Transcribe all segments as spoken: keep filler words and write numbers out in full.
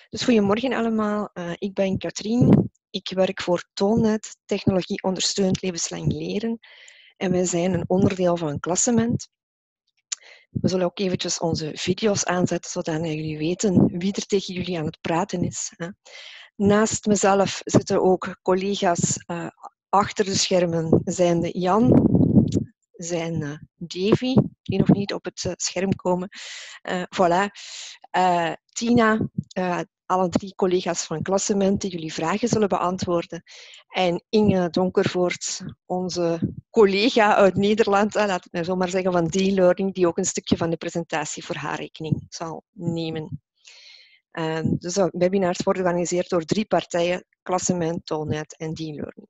Dus goedemorgen allemaal, uh, ik ben Katrien. Ik werk voor Toolnet, Technologie Ondersteund Levenslang Leren. En wij zijn een onderdeel van Klassement. We zullen ook eventjes onze video's aanzetten, zodat jullie weten wie er tegen jullie aan het praten is. Hè. Naast mezelf zitten ook collega's uh, achter de schermen, zijn de Jan, zijn uh, Davy, die nog niet op het uh, scherm komen. Uh, voilà. Uh, Tina, uh, alle drie collega's van Klassement die jullie vragen zullen beantwoorden. En Inge Donkervoort, onze collega uit Nederland, uh, laat het maar zo maar zeggen, van D-Learning, die ook een stukje van de presentatie voor haar rekening zal nemen. Uh, dus de webinars worden georganiseerd door drie partijen, Klassement, Toolnet en D-Learning.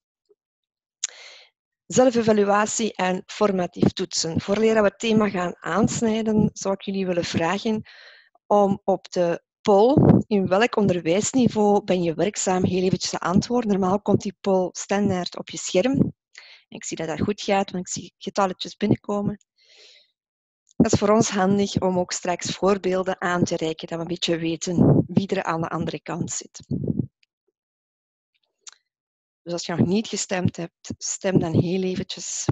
Zelfevaluatie en formatief toetsen. Voordat we het thema gaan aansnijden, zou ik jullie willen vragen om op de poll, in welk onderwijsniveau ben je werkzaam, heel eventjes te antwoorden. Normaal komt die poll standaard op je scherm. Ik zie dat dat goed gaat, want ik zie getalletjes binnenkomen. Dat is voor ons handig om ook straks voorbeelden aan te reiken, dat we een beetje weten wie er aan de andere kant zit. Dus als je nog niet gestemd hebt, stem dan heel eventjes.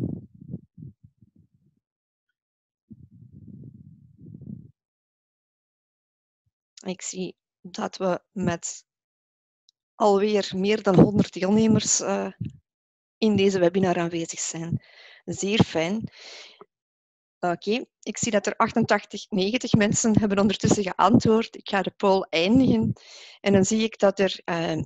Ik zie dat we met alweer meer dan honderd deelnemers uh, in deze webinar aanwezig zijn. Zeer fijn. Oké, okay. Ik zie dat er achtentachtig, negentig mensen hebben ondertussen geantwoord. Ik ga de poll eindigen. En dan zie ik dat er... Uh,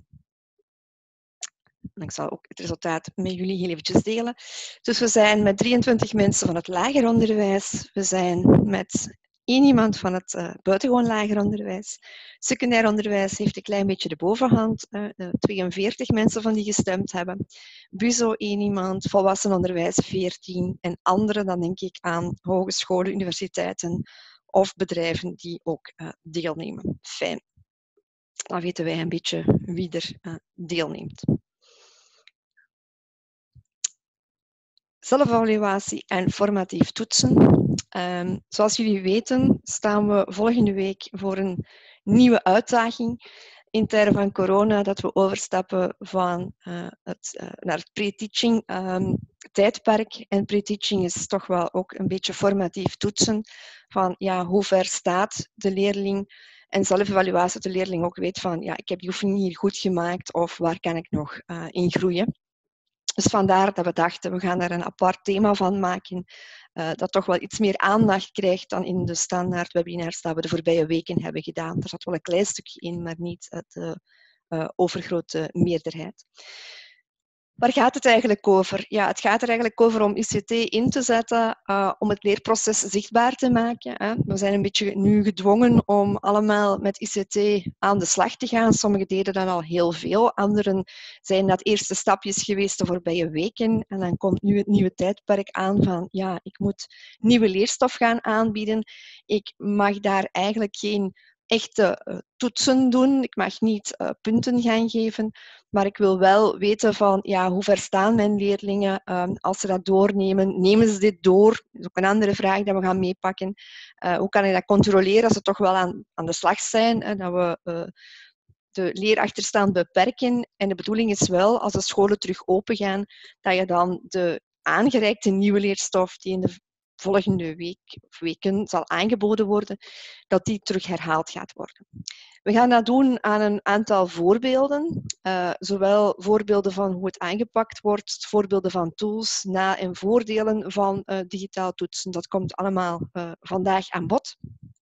ik zal ook het resultaat met jullie heel eventjes delen. Dus we zijn met drieëntwintig mensen van het lager onderwijs. We zijn met één iemand van het uh, buitengewoon lager onderwijs. Secundair onderwijs heeft een klein beetje de bovenhand. Uh, uh, tweeënveertig mensen van die gestemd hebben. B U S O één iemand, volwassen onderwijs veertien. En anderen, dan denk ik aan hogescholen, universiteiten of bedrijven die ook uh, deelnemen. Fijn. Dan weten wij een beetje wie er uh, deelneemt. Zelfevaluatie en formatief toetsen. Um, zoals jullie weten staan we volgende week voor een nieuwe uitdaging in tijden van corona, dat we overstappen van, uh, het, uh, naar het pre-teaching um, tijdperk. En pre-teaching is toch wel ook een beetje formatief toetsen van ja, hoe ver staat de leerling. En zelfevaluatie, dat de leerling ook weet van ja, ik heb die oefening hier goed gemaakt of waar kan ik nog uh, in groeien. Dus vandaar dat we dachten, we gaan daar een apart thema van maken, uh, dat toch wel iets meer aandacht krijgt dan in de standaard webinars dat we de voorbije weken hebben gedaan. Er zat wel een klein stukje in, maar niet de uh, overgrote meerderheid. Waar gaat het eigenlijk over? Ja, het gaat er eigenlijk over om I C T in te zetten uh, om het leerproces zichtbaar te maken. Hè. We zijn een beetje nu gedwongen om allemaal met I C T aan de slag te gaan. Sommigen deden dat al heel veel. Anderen zijn dat eerste stapjes geweest de voorbije weken. En dan komt nu het nieuwe tijdperk aan van ja, ik moet nieuwe leerstof gaan aanbieden. Ik mag daar eigenlijk geen echte uh, toetsen doen. Ik mag niet uh, punten gaan geven, maar ik wil wel weten van ja, hoe ver staan mijn leerlingen uh, als ze dat doornemen. Nemen ze dit door? Dat is ook een andere vraag die we gaan meepakken. Uh, hoe kan ik dat controleren als ze toch wel aan, aan de slag zijn? Hè, dat we uh, de leerachterstand beperken. En de bedoeling is wel, als de scholen terug open gaan, dat je dan de aangereikte nieuwe leerstof die in de volgende week of weken zal aangeboden worden, dat die terug herhaald gaat worden. We gaan dat doen aan een aantal voorbeelden, uh, zowel voorbeelden van hoe het aangepakt wordt, voorbeelden van tools, na- en voordelen van uh, digitaal toetsen. Dat komt allemaal uh, vandaag aan bod.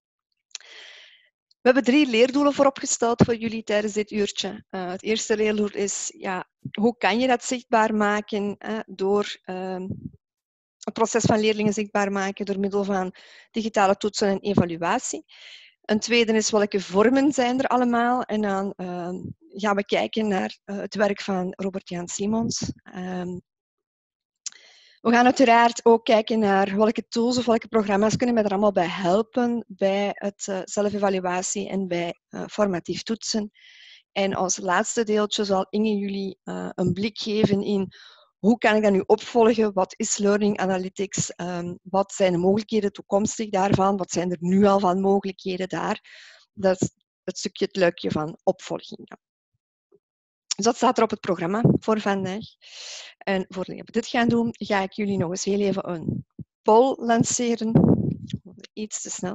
We hebben drie leerdoelen vooropgesteld voor jullie tijdens dit uurtje. Uh, het eerste leerdoel is, ja, hoe kan je dat zichtbaar maken uh, door uh, het proces van leerlingen zichtbaar maken door middel van digitale toetsen en evaluatie. Een tweede is, welke vormen zijn er allemaal? En dan uh, gaan we kijken naar uh, het werk van Robert-Jan Simons. Um, we gaan uiteraard ook kijken naar welke tools of welke programma's kunnen mij er allemaal bij helpen bij het uh, zelfevaluatie en bij uh, formatief toetsen. En als laatste deeltje zal Inge jullie uh, een blik geven in hoe kan ik dat nu opvolgen? Wat is Learning Analytics? Um, wat zijn de mogelijkheden toekomstig daarvan? Wat zijn er nu al van mogelijkheden daar? Dat het stukje, het luikje van opvolgingen. Dus dat staat er op het programma voor vandaag. En voordat we dit gaan doen, ga ik jullie nog eens heel even een poll lanceren. Iets te snel.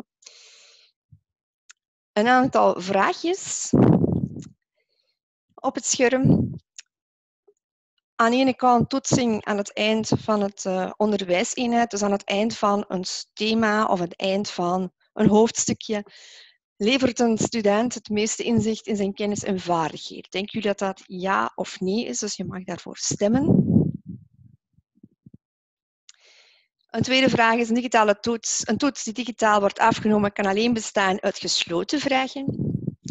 Een aantal vraagjes op het scherm. Aan de ene kant toetsing aan het eind van het uh, onderwijseenheid, dus aan het eind van een thema of het eind van een hoofdstukje, levert een student het meeste inzicht in zijn kennis en vaardigheden. Denken jullie dat dat ja of nee is? Dus je mag daarvoor stemmen. Een tweede vraag is een digitale toets. Een toets die digitaal wordt afgenomen kan alleen bestaan uit gesloten vragen.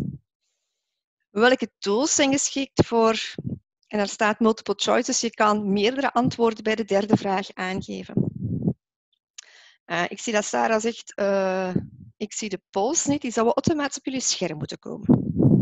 Welke tools zijn geschikt voor... En daar staat multiple choice, dus je kan meerdere antwoorden bij de derde vraag aangeven. Uh, ik zie dat Sarah zegt, uh, ik zie de polls niet, die zouden automatisch op jullie scherm moeten komen.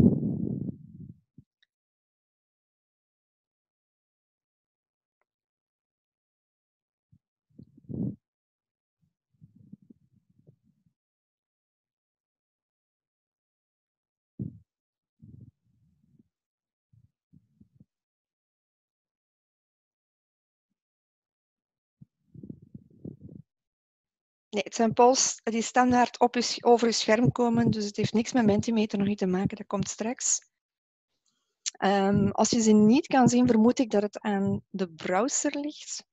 Nee, het zijn polls die standaard op je, over je scherm komen, dus het heeft niks met Mentimeter nog niet te maken, dat komt straks. Um, als je ze niet kan zien, vermoed ik dat het aan de browser ligt,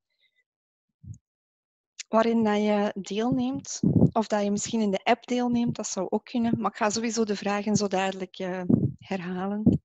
waarin dat je deelneemt, of dat je misschien in de app deelneemt, dat zou ook kunnen, maar ik ga sowieso de vragen zo dadelijk uh, herhalen.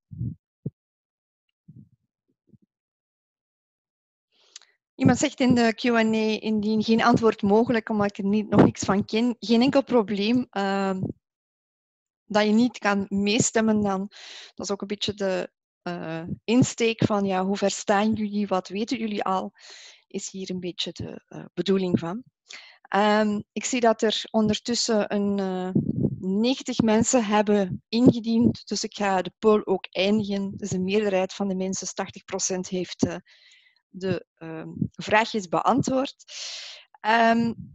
Iemand zegt in de Q en A, indien geen antwoord mogelijk, omdat ik er niet, nog niks van ken, geen enkel probleem. Uh, dat je niet kan meestemmen dan. Dat is ook een beetje de uh, insteek van, ja, hoe ver staan jullie, wat weten jullie al, is hier een beetje de uh, bedoeling van. Um, ik zie dat er ondertussen een uh, negentig mensen hebben ingediend, dus ik ga de poll ook eindigen. Dus de meerderheid van de mensen, tachtig procent, heeft uh, de uh, vraagjes beantwoord. Um,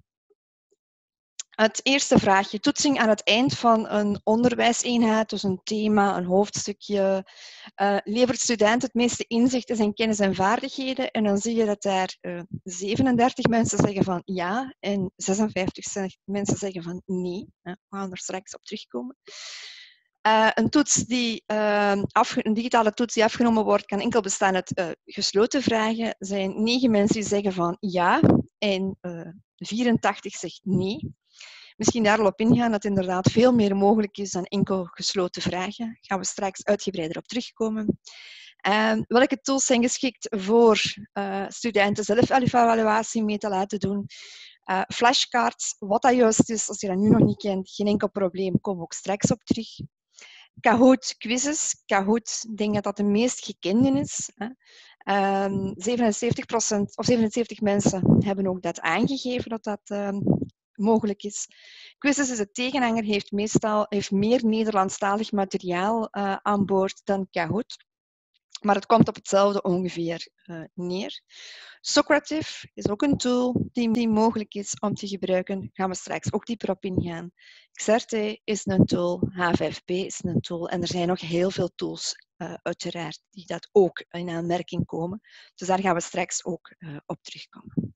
het eerste vraagje, toetsing aan het eind van een onderwijseenheid, dus een thema, een hoofdstukje, uh, levert student het meeste inzicht in zijn kennis en vaardigheden. En dan zie je dat daar uh, zevenendertig mensen zeggen van ja en zesenvijftig mensen zeggen van nee. Uh, we gaan er straks op terugkomen. Uh, een, toets die, uh, een digitale toets die afgenomen wordt, kan enkel bestaan uit uh, gesloten vragen. Er zijn negen mensen die zeggen van ja en uh, vierentachtig zegt nee. Misschien daar al op ingaan dat inderdaad veel meer mogelijk is dan enkel gesloten vragen. Daar gaan we straks uitgebreider op terugkomen. Uh, welke tools zijn geschikt voor uh, studenten zelf-evaluatie mee te laten doen? Uh, flashcards, wat dat juist is, als je dat nu nog niet kent, geen enkel probleem, komen we ook straks op terug. Kahoot quizzes. Kahoot, ik denk dat dat de meest gekende is. Hè. Um, zevenenzeventig procent of zevenenzeventig mensen hebben ook dat aangegeven dat dat um, mogelijk is. Quizzes is het tegenhanger, heeft meestal heeft meer Nederlandstalig materiaal uh, aan boord dan Kahoot. Maar het komt op hetzelfde ongeveer uh, neer. Socrative is ook een tool die, die mogelijk is om te gebruiken. Daar gaan we straks ook dieper op ingaan. Xerte is een tool, H vijf P is een tool en er zijn nog heel veel tools uh, uiteraard die dat ook in aanmerking komen. Dus daar gaan we straks ook uh, op terugkomen.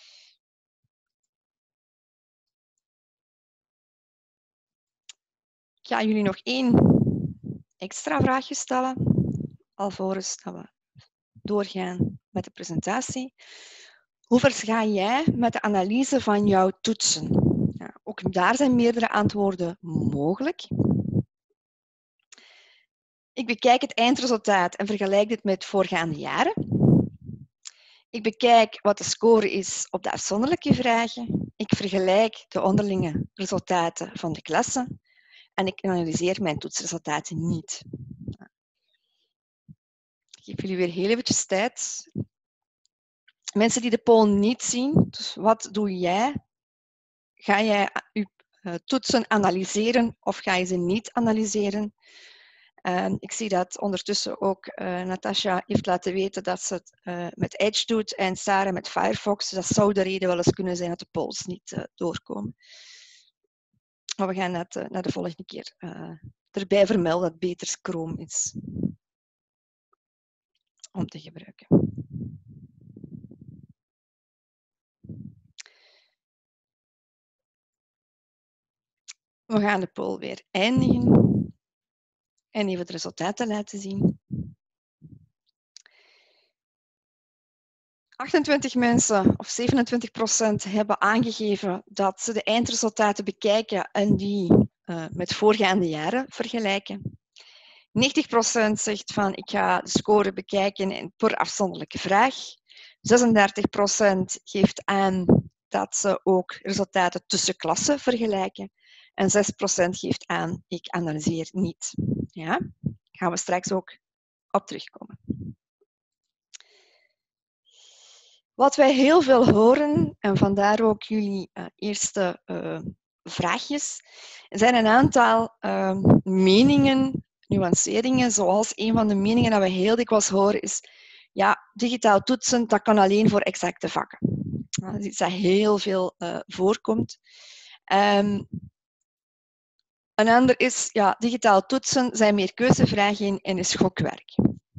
Ik ga jullie nog één extra vraagje stellen, alvorens dat we doorgaan met de presentatie. Hoe ver ga jij met de analyse van jouw toetsen? Ja, ook daar zijn meerdere antwoorden mogelijk. Ik bekijk het eindresultaat en vergelijk dit met voorgaande jaren. Ik bekijk wat de score is op de afzonderlijke vragen. Ik vergelijk de onderlinge resultaten van de klassen. En ik analyseer mijn toetsresultaten niet. Ik geef jullie weer heel eventjes tijd. Mensen die de poll niet zien, dus wat doe jij? Ga jij je toetsen analyseren of ga je ze niet analyseren? Uh, ik zie dat ondertussen ook uh, Natasha heeft laten weten dat ze het uh, met Edge doet en Sarah met Firefox. Dus dat zou de reden wel eens kunnen zijn dat de polls niet uh, doorkomen. Maar we gaan dat uh, naar de volgende keer uh, erbij vermelden dat het beter Chrome is om te gebruiken. We gaan de poll weer eindigen en even de resultaten laten zien. achtentwintig mensen, of zevenentwintig procent, hebben aangegeven dat ze de eindresultaten bekijken en die uh, met voorgaande jaren vergelijken. negentig procent zegt van ik ga de score bekijken per afzonderlijke vraag. zesendertig procent geeft aan dat ze ook resultaten tussen klassen vergelijken. En zes procent geeft aan ik analyseer niet. Ja, daar gaan we straks ook op terugkomen. Wat wij heel veel horen, en vandaar ook jullie uh, eerste uh, vraagjes, zijn een aantal uh, meningen, nuanceringen, zoals een van de meningen dat we heel dikwijls horen is, ja, digitaal toetsen, dat kan alleen voor exacte vakken. Uh, dat is iets dat heel veel uh, voorkomt. Um, een ander is, ja, digitaal toetsen zijn meer keuzevragen en is gokwerk.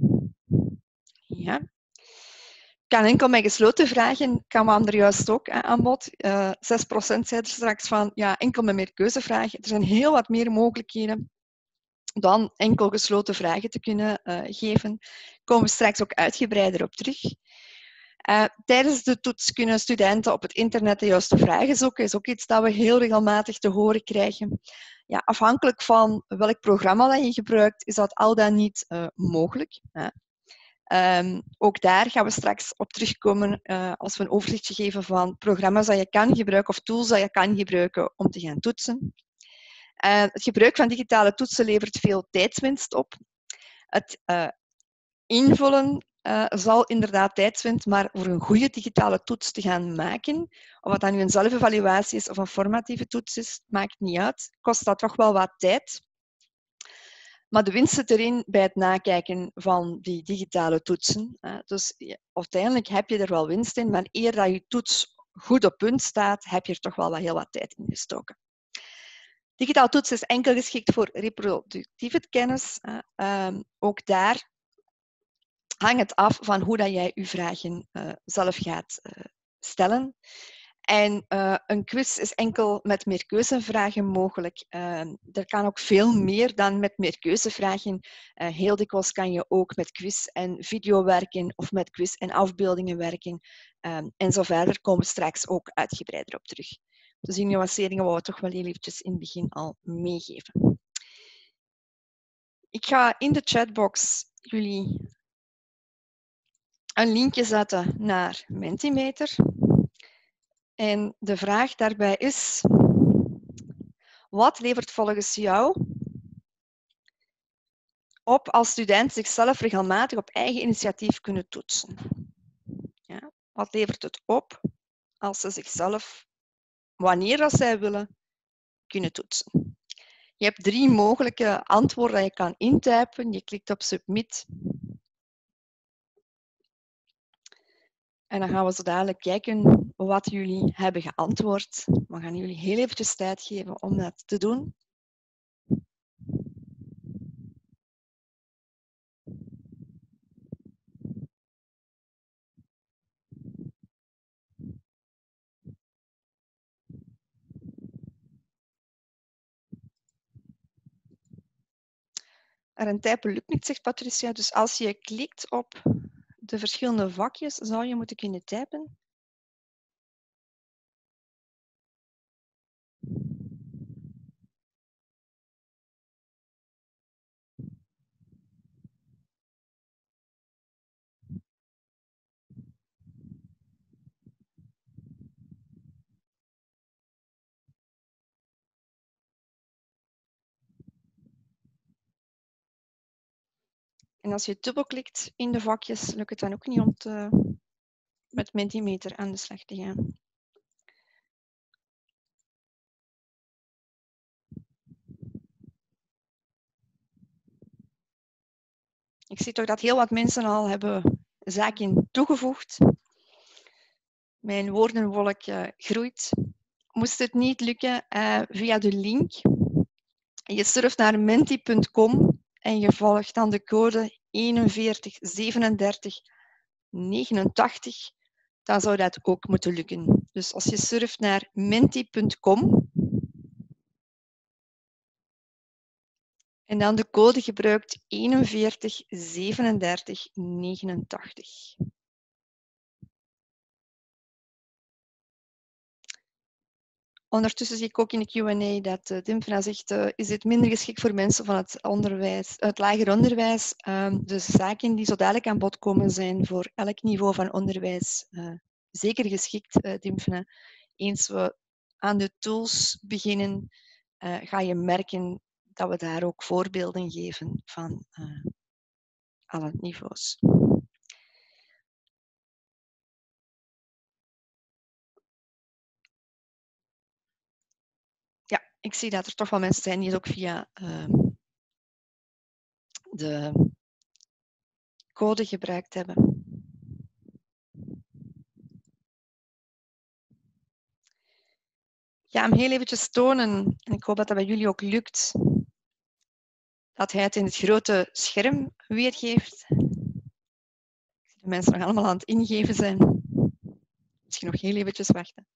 Ja. Kan enkel met gesloten vragen, kwam er juist ook aan bod. Uh, zes procent zei er straks van, ja, enkel met meer keuzevragen. Er zijn heel wat meer mogelijkheden dan enkel gesloten vragen te kunnen uh, geven. Daar komen we straks ook uitgebreider op terug. Uh, tijdens de toets kunnen studenten op het internet de juiste vragen zoeken. Dat is ook iets dat we heel regelmatig te horen krijgen. Ja, afhankelijk van welk programma dat je gebruikt, is dat al dan niet uh, mogelijk. Uh. Um, ook daar gaan we straks op terugkomen uh, als we een overzichtje geven van programma's dat je kan gebruiken of tools dat je kan gebruiken om te gaan toetsen. Uh, het gebruik van digitale toetsen levert veel tijdswinst op. Het uh, invullen uh, zal inderdaad tijdswinst, maar voor een goede digitale toets te gaan maken, of wat dat nu een zelfevaluatie is of een formatieve toets is, maakt niet uit, kost dat toch wel wat tijd. Maar de winst zit erin bij het nakijken van die digitale toetsen. Dus uiteindelijk heb je er wel winst in, maar eer dat je toets goed op punt staat, heb je er toch wel heel wat tijd in gestoken. Digitaal toetsen is enkel geschikt voor reproductieve kennis. Ook daar hangt het af van hoe dat jij je vragen zelf gaat stellen. En uh, een quiz is enkel met meer keuzevragen mogelijk. Uh, er kan ook veel meer dan met meer keuzevragen. Uh, heel dikwijls kan je ook met quiz en video werken of met quiz en afbeeldingen werken. Um, en zo verder komen we straks ook uitgebreider op terug. Dus die nuanceringen wou we toch wel heel eventjes in het begin al meegeven. Ik ga in de chatbox jullie een linkje zetten naar Mentimeter. En de vraag daarbij is, wat levert volgens jou op als studenten zichzelf regelmatig op eigen initiatief kunnen toetsen? Ja, wat levert het op als ze zichzelf, wanneer dat zij willen, kunnen toetsen? Je hebt drie mogelijke antwoorden die je kan intypen. Je klikt op Submit. En dan gaan we zo dadelijk kijken wat jullie hebben geantwoord. We gaan jullie heel eventjes tijd geven om dat te doen. Er een typen lukt niet, zegt Patricia. Dus als je klikt op de verschillende vakjes, zou je moeten kunnen typen. En als je dubbelklikt in de vakjes, lukt het dan ook niet om te, met Mentimeter aan de slag te gaan. Ik zie toch dat heel wat mensen al hebben zaken toegevoegd. Mijn woordenwolk uh, groeit. Moest het niet lukken uh, via de link En je surft naar menti punt com en je volgt dan de code eenenveertig zevenendertig negenentachtig, dan zou dat ook moeten lukken. Dus als je surft naar menti punt com en dan de code gebruikt eenenveertig zevenendertig negenentachtig. Ondertussen zie ik ook in de Q en A dat uh, Dimfna zegt, uh, is dit minder geschikt voor mensen van het, onderwijs, het lager onderwijs? Um, de zaken die zo dadelijk aan bod komen zijn voor elk niveau van onderwijs uh, zeker geschikt, uh, Dimfna. Eens we aan de tools beginnen, uh, ga je merken dat we daar ook voorbeelden geven van uh, alle niveaus. Ja, ik zie dat er toch wel mensen zijn die het ook via uh, de code gebruikt hebben. Ik ga hem heel eventjes tonen en ik hoop dat dat bij jullie ook lukt. Dat hij het in het grote scherm weergeeft. Ik zie de mensen nog allemaal aan het ingeven zijn. Misschien nog heel eventjes wachten.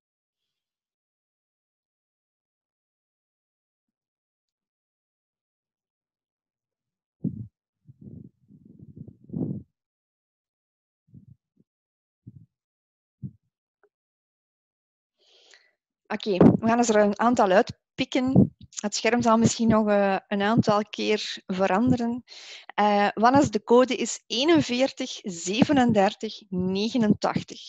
Oké, okay, we gaan eens er een aantal uitpikken. Het scherm zal misschien nog uh, een aantal keer veranderen. Uh, Wannes, de code is eenenveertig zevenendertig negenentachtig.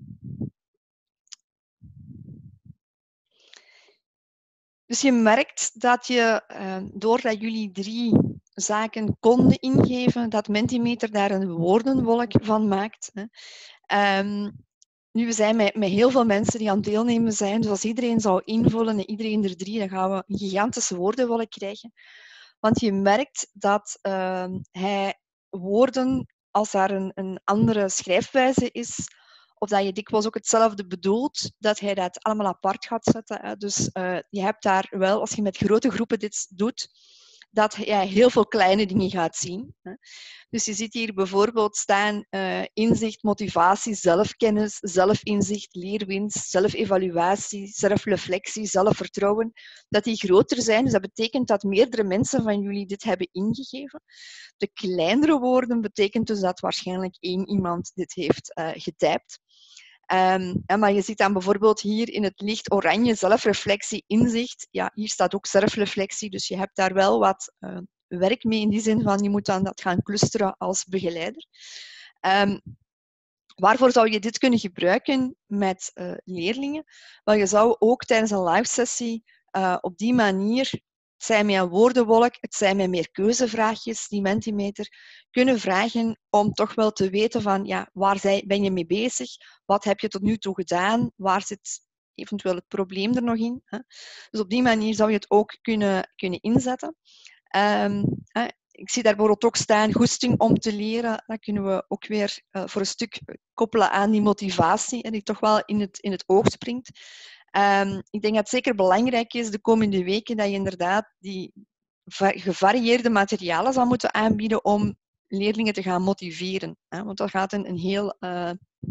Dus je merkt dat je, uh, doordat jullie drie zaken konden ingeven, dat Mentimeter daar een woordenwolk van maakt. Hè. Um, nu, we zijn met, met heel veel mensen die aan het deelnemen zijn, dus als iedereen zou invullen en iedereen er drie, dan gaan we een gigantische woordenwolk krijgen. Want je merkt dat uh, hij woorden, als daar een, een andere schrijfwijze is, of dat je dikwijls ook hetzelfde bedoelt, dat hij dat allemaal apart gaat zetten. Hè. Dus uh, je hebt daar wel, als je met grote groepen dit doet, dat je heel veel kleine dingen gaat zien. Hè. Dus je ziet hier bijvoorbeeld staan uh, inzicht, motivatie, zelfkennis, zelfinzicht, leerwinst, zelfevaluatie, zelfreflectie, zelfvertrouwen. Dat die groter zijn, dus dat betekent dat meerdere mensen van jullie dit hebben ingegeven. De kleinere woorden betekent dus dat waarschijnlijk één iemand dit heeft uh, getypt. Um, maar je ziet dan bijvoorbeeld hier in het licht oranje zelfreflectie, inzicht. Ja, hier staat ook zelfreflectie, dus je hebt daar wel wat uh, werk mee in die zin van je moet dan dat gaan clusteren als begeleider. Um, waarvoor zou je dit kunnen gebruiken met uh, leerlingen? Wel, je zou ook tijdens een live sessie uh, op die manier, het zij met een woordenwolk, het zij met meer keuzevraagjes, die Mentimeter, kunnen vragen om toch wel te weten van ja, waar ben je mee bezig? Wat heb je tot nu toe gedaan? Waar zit eventueel het probleem er nog in? Hè? Dus op die manier zou je het ook kunnen, kunnen inzetten. Um, hè, ik zie daar bijvoorbeeld ook staan, goesting om te leren. Dat kunnen we ook weer uh, voor een stuk koppelen aan die motivatie, en die toch wel in het, in het oog springt. Um, ik denk dat het zeker belangrijk is de komende weken dat je inderdaad die gevarieerde materialen zal moeten aanbieden om leerlingen te gaan motiveren. Hè? Want dat gaat een, een heel uh,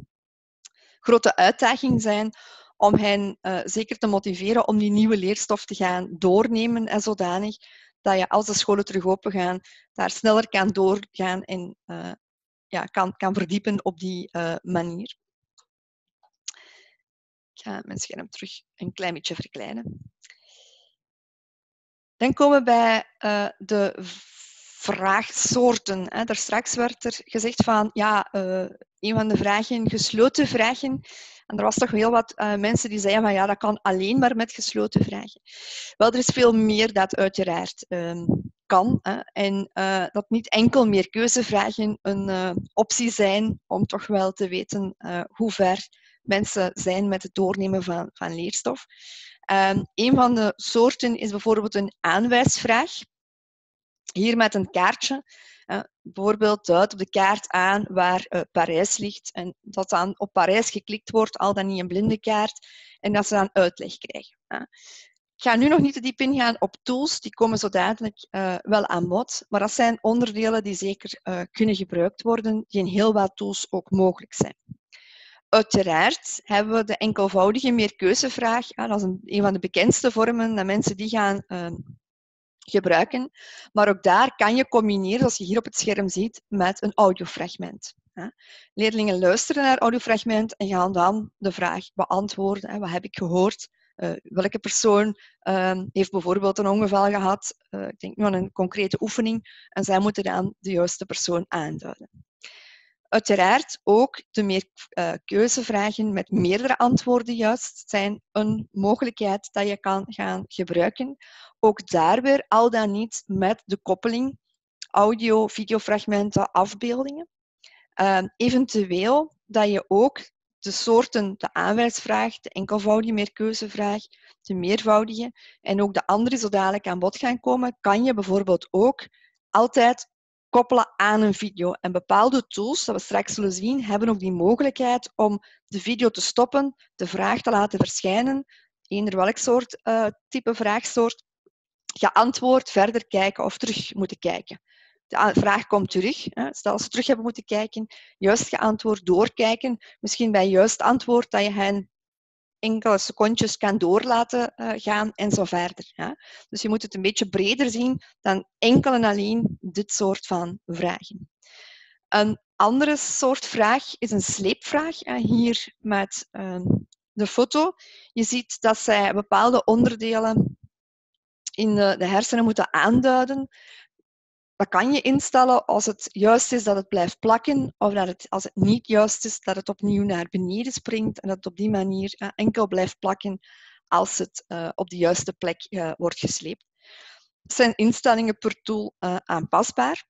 grote uitdaging zijn om hen uh, zeker te motiveren om die nieuwe leerstof te gaan doornemen en zodanig dat je als de scholen terug open gaan, daar sneller kan doorgaan en uh, ja, kan, kan verdiepen op die uh, manier. Ik ga mijn scherm terug een klein beetje verkleinen. Dan komen we bij uh, de vraagsoorten. Hè. Daar straks werd er gezegd van, ja, uh, een van de vragen, gesloten vragen. En er was toch heel wat uh, mensen die zeiden van, ja, dat kan alleen maar met gesloten vragen. Wel, er is veel meer dat uiteraard uh, kan. Hè. En uh, dat niet enkel meer keuzevragen een uh, optie zijn om toch wel te weten uh, hoe ver mensen zijn met het doornemen van, van leerstof. Um, een van de soorten is bijvoorbeeld een aanwijsvraag. Hier met een kaartje. Uh, bijvoorbeeld duidt op de kaart aan waar uh, Parijs ligt. En dat dan op Parijs geklikt wordt, al dan niet een blinde kaart. En dat ze dan uitleg krijgen. Uh. Ik ga nu nog niet te diep ingaan op tools, die komen zo dadelijk uh, wel aan bod, maar dat zijn onderdelen die zeker uh, kunnen gebruikt worden, die in heel wat tools ook mogelijk zijn. Uiteraard hebben we de enkelvoudige meerkeuzevraag. Ja, dat is een, een van de bekendste vormen dat mensen die gaan uh, gebruiken. Maar ook daar kan je combineren, zoals je hier op het scherm ziet, met een audiofragment. Ja. Leerlingen luisteren naar het audiofragment en gaan dan de vraag beantwoorden. Hè, wat heb ik gehoord? Uh, welke persoon uh, heeft bijvoorbeeld een ongeval gehad? Uh, ik denk nu aan een concrete oefening. En zij moeten dan de juiste persoon aanduiden. Uiteraard ook de meer uh, keuzevragen met meerdere antwoorden juist zijn een mogelijkheid dat je kan gaan gebruiken. Ook daar weer al dan niet met de koppeling audio, videofragmenten, afbeeldingen. Uh, eventueel dat je ook de soorten, de aanwijsvraag, de enkelvoudige meerkeuzevraag, de meervoudige en ook de andere zo dadelijk aan bod gaan komen, kan je bijvoorbeeld ook altijd koppelen aan een video. En bepaalde tools, dat we straks zullen zien, hebben ook die mogelijkheid om de video te stoppen, de vraag te laten verschijnen, eender welk soort uh, type vraagsoort, geantwoord, verder kijken of terug moeten kijken. De vraag komt terug. Stel ze terug hebben moeten kijken, juist geantwoord, doorkijken. Misschien bij juist antwoord dat je hen enkele secondjes kan doorlaten gaan en zo verder. Dus je moet het een beetje breder zien dan enkel en alleen dit soort van vragen. Een andere soort vraag is een sleepvraag. Hier met de foto. Je ziet dat zij bepaalde onderdelen in de hersenen moeten aanduiden. Dat kan je instellen als het juist is dat het blijft plakken, of dat het, als het niet juist is dat het opnieuw naar beneden springt en dat het op die manier uh, enkel blijft plakken als het uh, op de juiste plek uh, wordt gesleept. Het zijn instellingen per tool uh, aanpasbaar.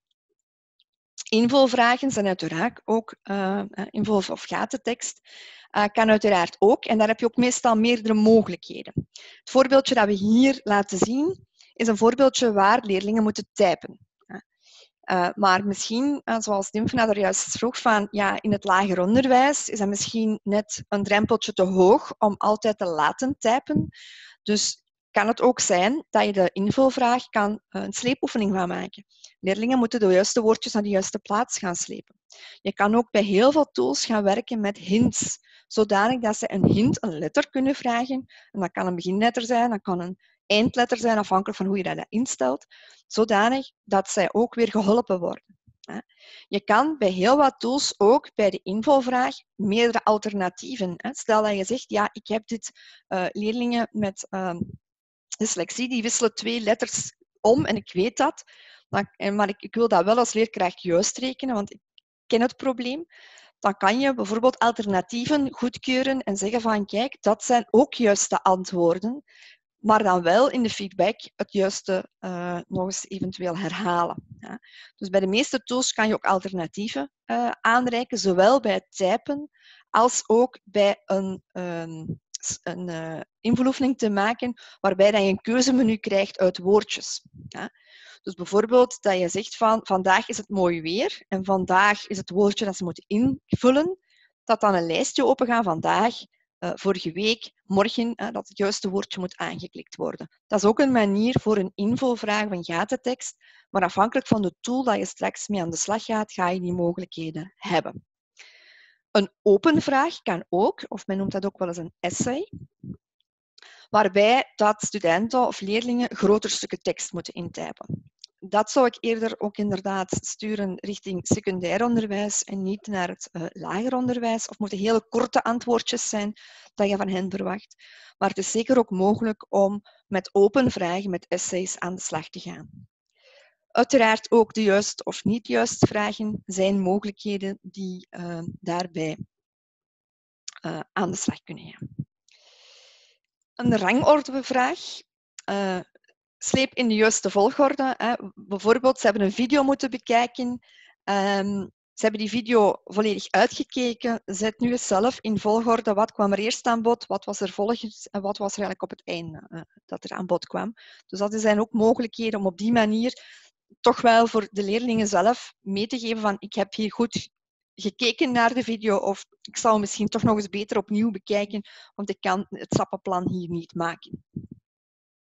Invulvragen zijn uiteraard ook, uh, invul- of gatentekst uh, kan uiteraard ook, en daar heb je ook meestal meerdere mogelijkheden. Het voorbeeldje dat we hier laten zien is een voorbeeldje waar leerlingen moeten typen. Uh, maar misschien, uh, zoals Dimfna er juist vroeg, van, ja, in het lager onderwijs is dat misschien net een drempeltje te hoog om altijd te laten typen. Dus kan het ook zijn dat je de invulvraag kan uh, een sleepoefening van maken. Leerlingen moeten de juiste woordjes naar de juiste plaats gaan slepen. Je kan ook bij heel veel tools gaan werken met hints, zodanig dat ze een hint, een letter kunnen vragen. En dat kan een beginletter zijn, dat kan een eindletter zijn, afhankelijk van hoe je dat instelt, zodanig dat zij ook weer geholpen worden. Je kan bij heel wat tools ook bij de invulvraag meerdere alternatieven. Stel dat je zegt, ja, ik heb dit uh, leerlingen met uh, dyslexie, die wisselen twee letters om en ik weet dat, maar ik, ik wil dat wel als leerkracht juist rekenen, want ik ken het probleem. Dan kan je bijvoorbeeld alternatieven goedkeuren en zeggen van, kijk, dat zijn ook juiste antwoorden, maar dan wel in de feedback het juiste uh, nog eens eventueel herhalen. Ja. Dus bij de meeste tools kan je ook alternatieven uh, aanreiken, zowel bij het typen als ook bij een, um, een uh, invuloefening te maken waarbij je een keuzemenu krijgt uit woordjes. Ja. Dus bijvoorbeeld dat je zegt van vandaag is het mooi weer en vandaag is het woordje dat ze moeten invullen, dat dan een lijstje opengaat vandaag, Uh, vorige week, morgen, uh, dat het juiste woordje moet aangeklikt worden. Dat is ook een manier voor een invulvraag van gatentekst, maar afhankelijk van de tool dat je straks mee aan de slag gaat, ga je die mogelijkheden hebben. Een open vraag kan ook, of men noemt dat ook wel eens een essay, waarbij dat studenten of leerlingen grotere stukken tekst moeten intypen. Dat zou ik eerder ook inderdaad sturen richting secundair onderwijs en niet naar het uh, lager onderwijs. Of moeten hele korte antwoordjes zijn dat je van hen verwacht. Maar het is zeker ook mogelijk om met open vragen, met essays aan de slag te gaan. Uiteraard ook de juist of niet juist vragen zijn mogelijkheden die uh, daarbij uh, aan de slag kunnen gaan. Een rangordevraag. Uh, Sleep in de juiste volgorde. Hè. Bijvoorbeeld, ze hebben een video moeten bekijken. Um, ze hebben die video volledig uitgekeken. Zet nu eens zelf in volgorde wat kwam er eerst aan bod, wat was er volgens en wat was er eigenlijk op het einde uh, dat er aan bod kwam. Dus dat zijn ook mogelijkheden om op die manier toch wel voor de leerlingen zelf mee te geven van ik heb hier goed gekeken naar de video of ik zou misschien toch nog eens beter opnieuw bekijken, want ik kan het stappenplan hier niet maken.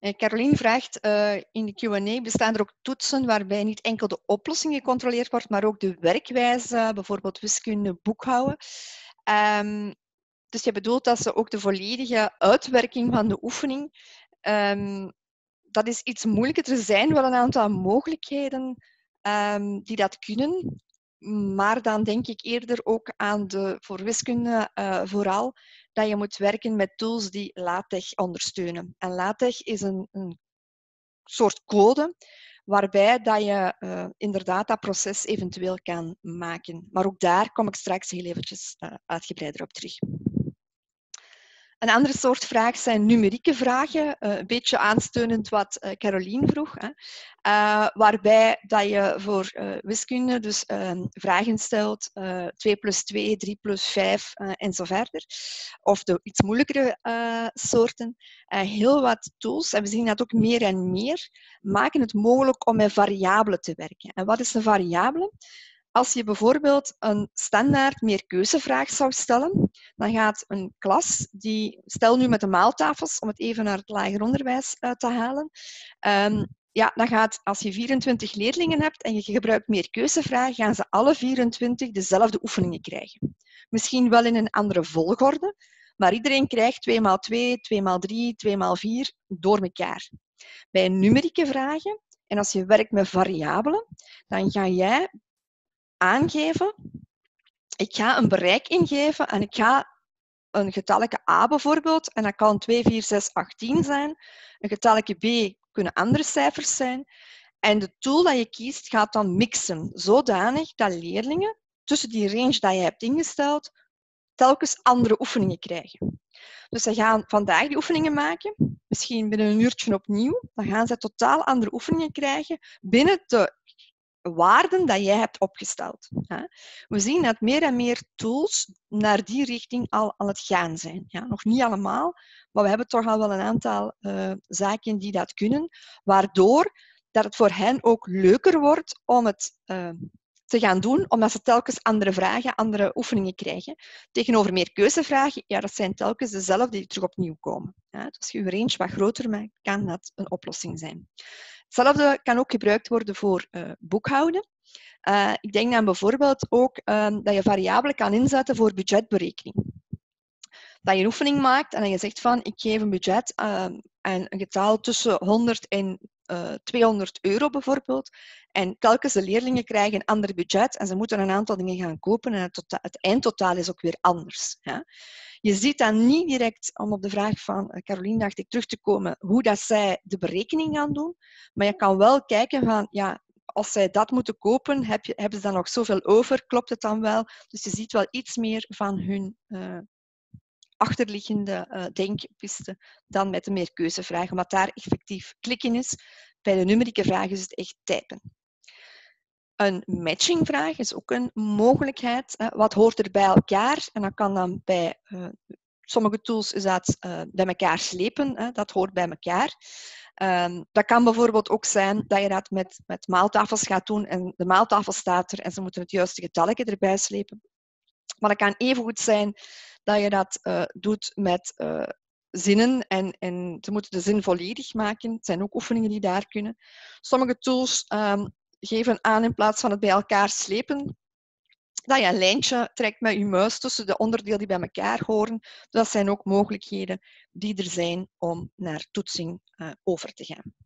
Caroline vraagt uh, in de Q en A, bestaan er ook toetsen waarbij niet enkel de oplossing gecontroleerd wordt, maar ook de werkwijze, bijvoorbeeld wiskunde, boekhouden. Um, dus je bedoelt dat ze ook de volledige uitwerking van de oefening, um, dat is iets moeilijker. Er zijn wel een aantal mogelijkheden um, die dat kunnen, maar dan denk ik eerder ook aan de, voor wiskunde uh, vooral, dat je moet werken met tools die LaTeX ondersteunen. En LaTeX is een, een soort code waarbij dat je uh, inderdaad dat proces eventueel kan maken. Maar ook daar kom ik straks heel eventjes uh, uitgebreider op terug. Een andere soort vraag zijn numerieke vragen, uh, een beetje aansteunend wat uh, Caroline vroeg. Hè. Uh, waarbij dat je voor uh, wiskunde dus uh, vragen stelt, uh, twee plus twee, drie plus vijf uh, en zo verder. Of de iets moeilijkere uh, soorten. Uh, heel wat tools, en we zien dat ook meer en meer, maken het mogelijk om met variabelen te werken. En wat is een variabele? Als je bijvoorbeeld een standaard meerkeuzevraag zou stellen, dan gaat een klas, die, stel nu met de maaltafels, om het even naar het lager onderwijs uh, te halen, um, ja, dan gaat, als je vierentwintig leerlingen hebt en je gebruikt meerkeuzevragen, gaan ze alle vierentwintig dezelfde oefeningen krijgen. Misschien wel in een andere volgorde, maar iedereen krijgt twee maal twee, twee maal drie, twee maal vier door elkaar. Bij numerieke vragen, en als je werkt met variabelen, dan ga jij aangeven, ik ga een bereik ingeven en ik ga een getalletje a bijvoorbeeld, en dat kan twee, vier, zes, acht, tien zijn. Een getalletje b kunnen andere cijfers zijn. En de tool dat je kiest gaat dan mixen, zodanig dat leerlingen tussen die range dat je hebt ingesteld telkens andere oefeningen krijgen. Dus ze gaan vandaag die oefeningen maken, misschien binnen een uurtje opnieuw, dan gaan ze totaal andere oefeningen krijgen binnen de waarden dat jij hebt opgesteld. We zien dat meer en meer tools naar die richting al aan het gaan zijn. Ja, nog niet allemaal, maar we hebben toch al wel een aantal uh, zaken die dat kunnen, waardoor dat het voor hen ook leuker wordt om het uh, te gaan doen, omdat ze telkens andere vragen, andere oefeningen krijgen. Tegenover meerkeuzevragen, ja, dat zijn telkens dezelfde die terug opnieuw komen. Ja, dus als je je range wat groter maakt, kan dat een oplossing zijn. Hetzelfde kan ook gebruikt worden voor uh, boekhouden. Uh, ik denk dan bijvoorbeeld ook um, dat je variabelen kan inzetten voor budgetberekening. Dat je een oefening maakt en dat je zegt van ik geef een budget uh, en een getal tussen honderd en uh, tweehonderd euro bijvoorbeeld. En telkens de leerlingen krijgen een ander budget en ze moeten een aantal dingen gaan kopen en het, tota- het eindtotaal is ook weer anders. Ja. Je ziet dan niet direct, om op de vraag van Caroline dacht ik terug te komen, hoe dat zij de berekening gaan doen. Maar je kan wel kijken van, ja, als zij dat moeten kopen, heb je, hebben ze dan nog zoveel over? Klopt het dan wel? Dus je ziet wel iets meer van hun uh, achterliggende uh, denkpisten dan met de meerkeuzevragen. Omdat daar effectief klikken is. Bij de numerieke vragen is het echt typen. Een matchingvraag is ook een mogelijkheid. Hè. Wat hoort er bij elkaar? En dat kan dan bij uh, sommige tools is dat uh, bij elkaar slepen. Hè. Dat hoort bij elkaar. Um, dat kan bijvoorbeeld ook zijn dat je dat met, met maaltafels gaat doen en de maaltafel staat er en ze moeten het juiste getalletje erbij slepen. Maar dat kan even goed zijn dat je dat uh, doet met uh, zinnen en, en ze moeten de zin volledig maken. Het zijn ook oefeningen die daar kunnen. Sommige tools um, geven aan in plaats van het bij elkaar slepen, dat je een lijntje trekt met je muis tussen de onderdelen die bij elkaar horen. Dat zijn ook mogelijkheden die er zijn om naar toetsing uh, over te gaan.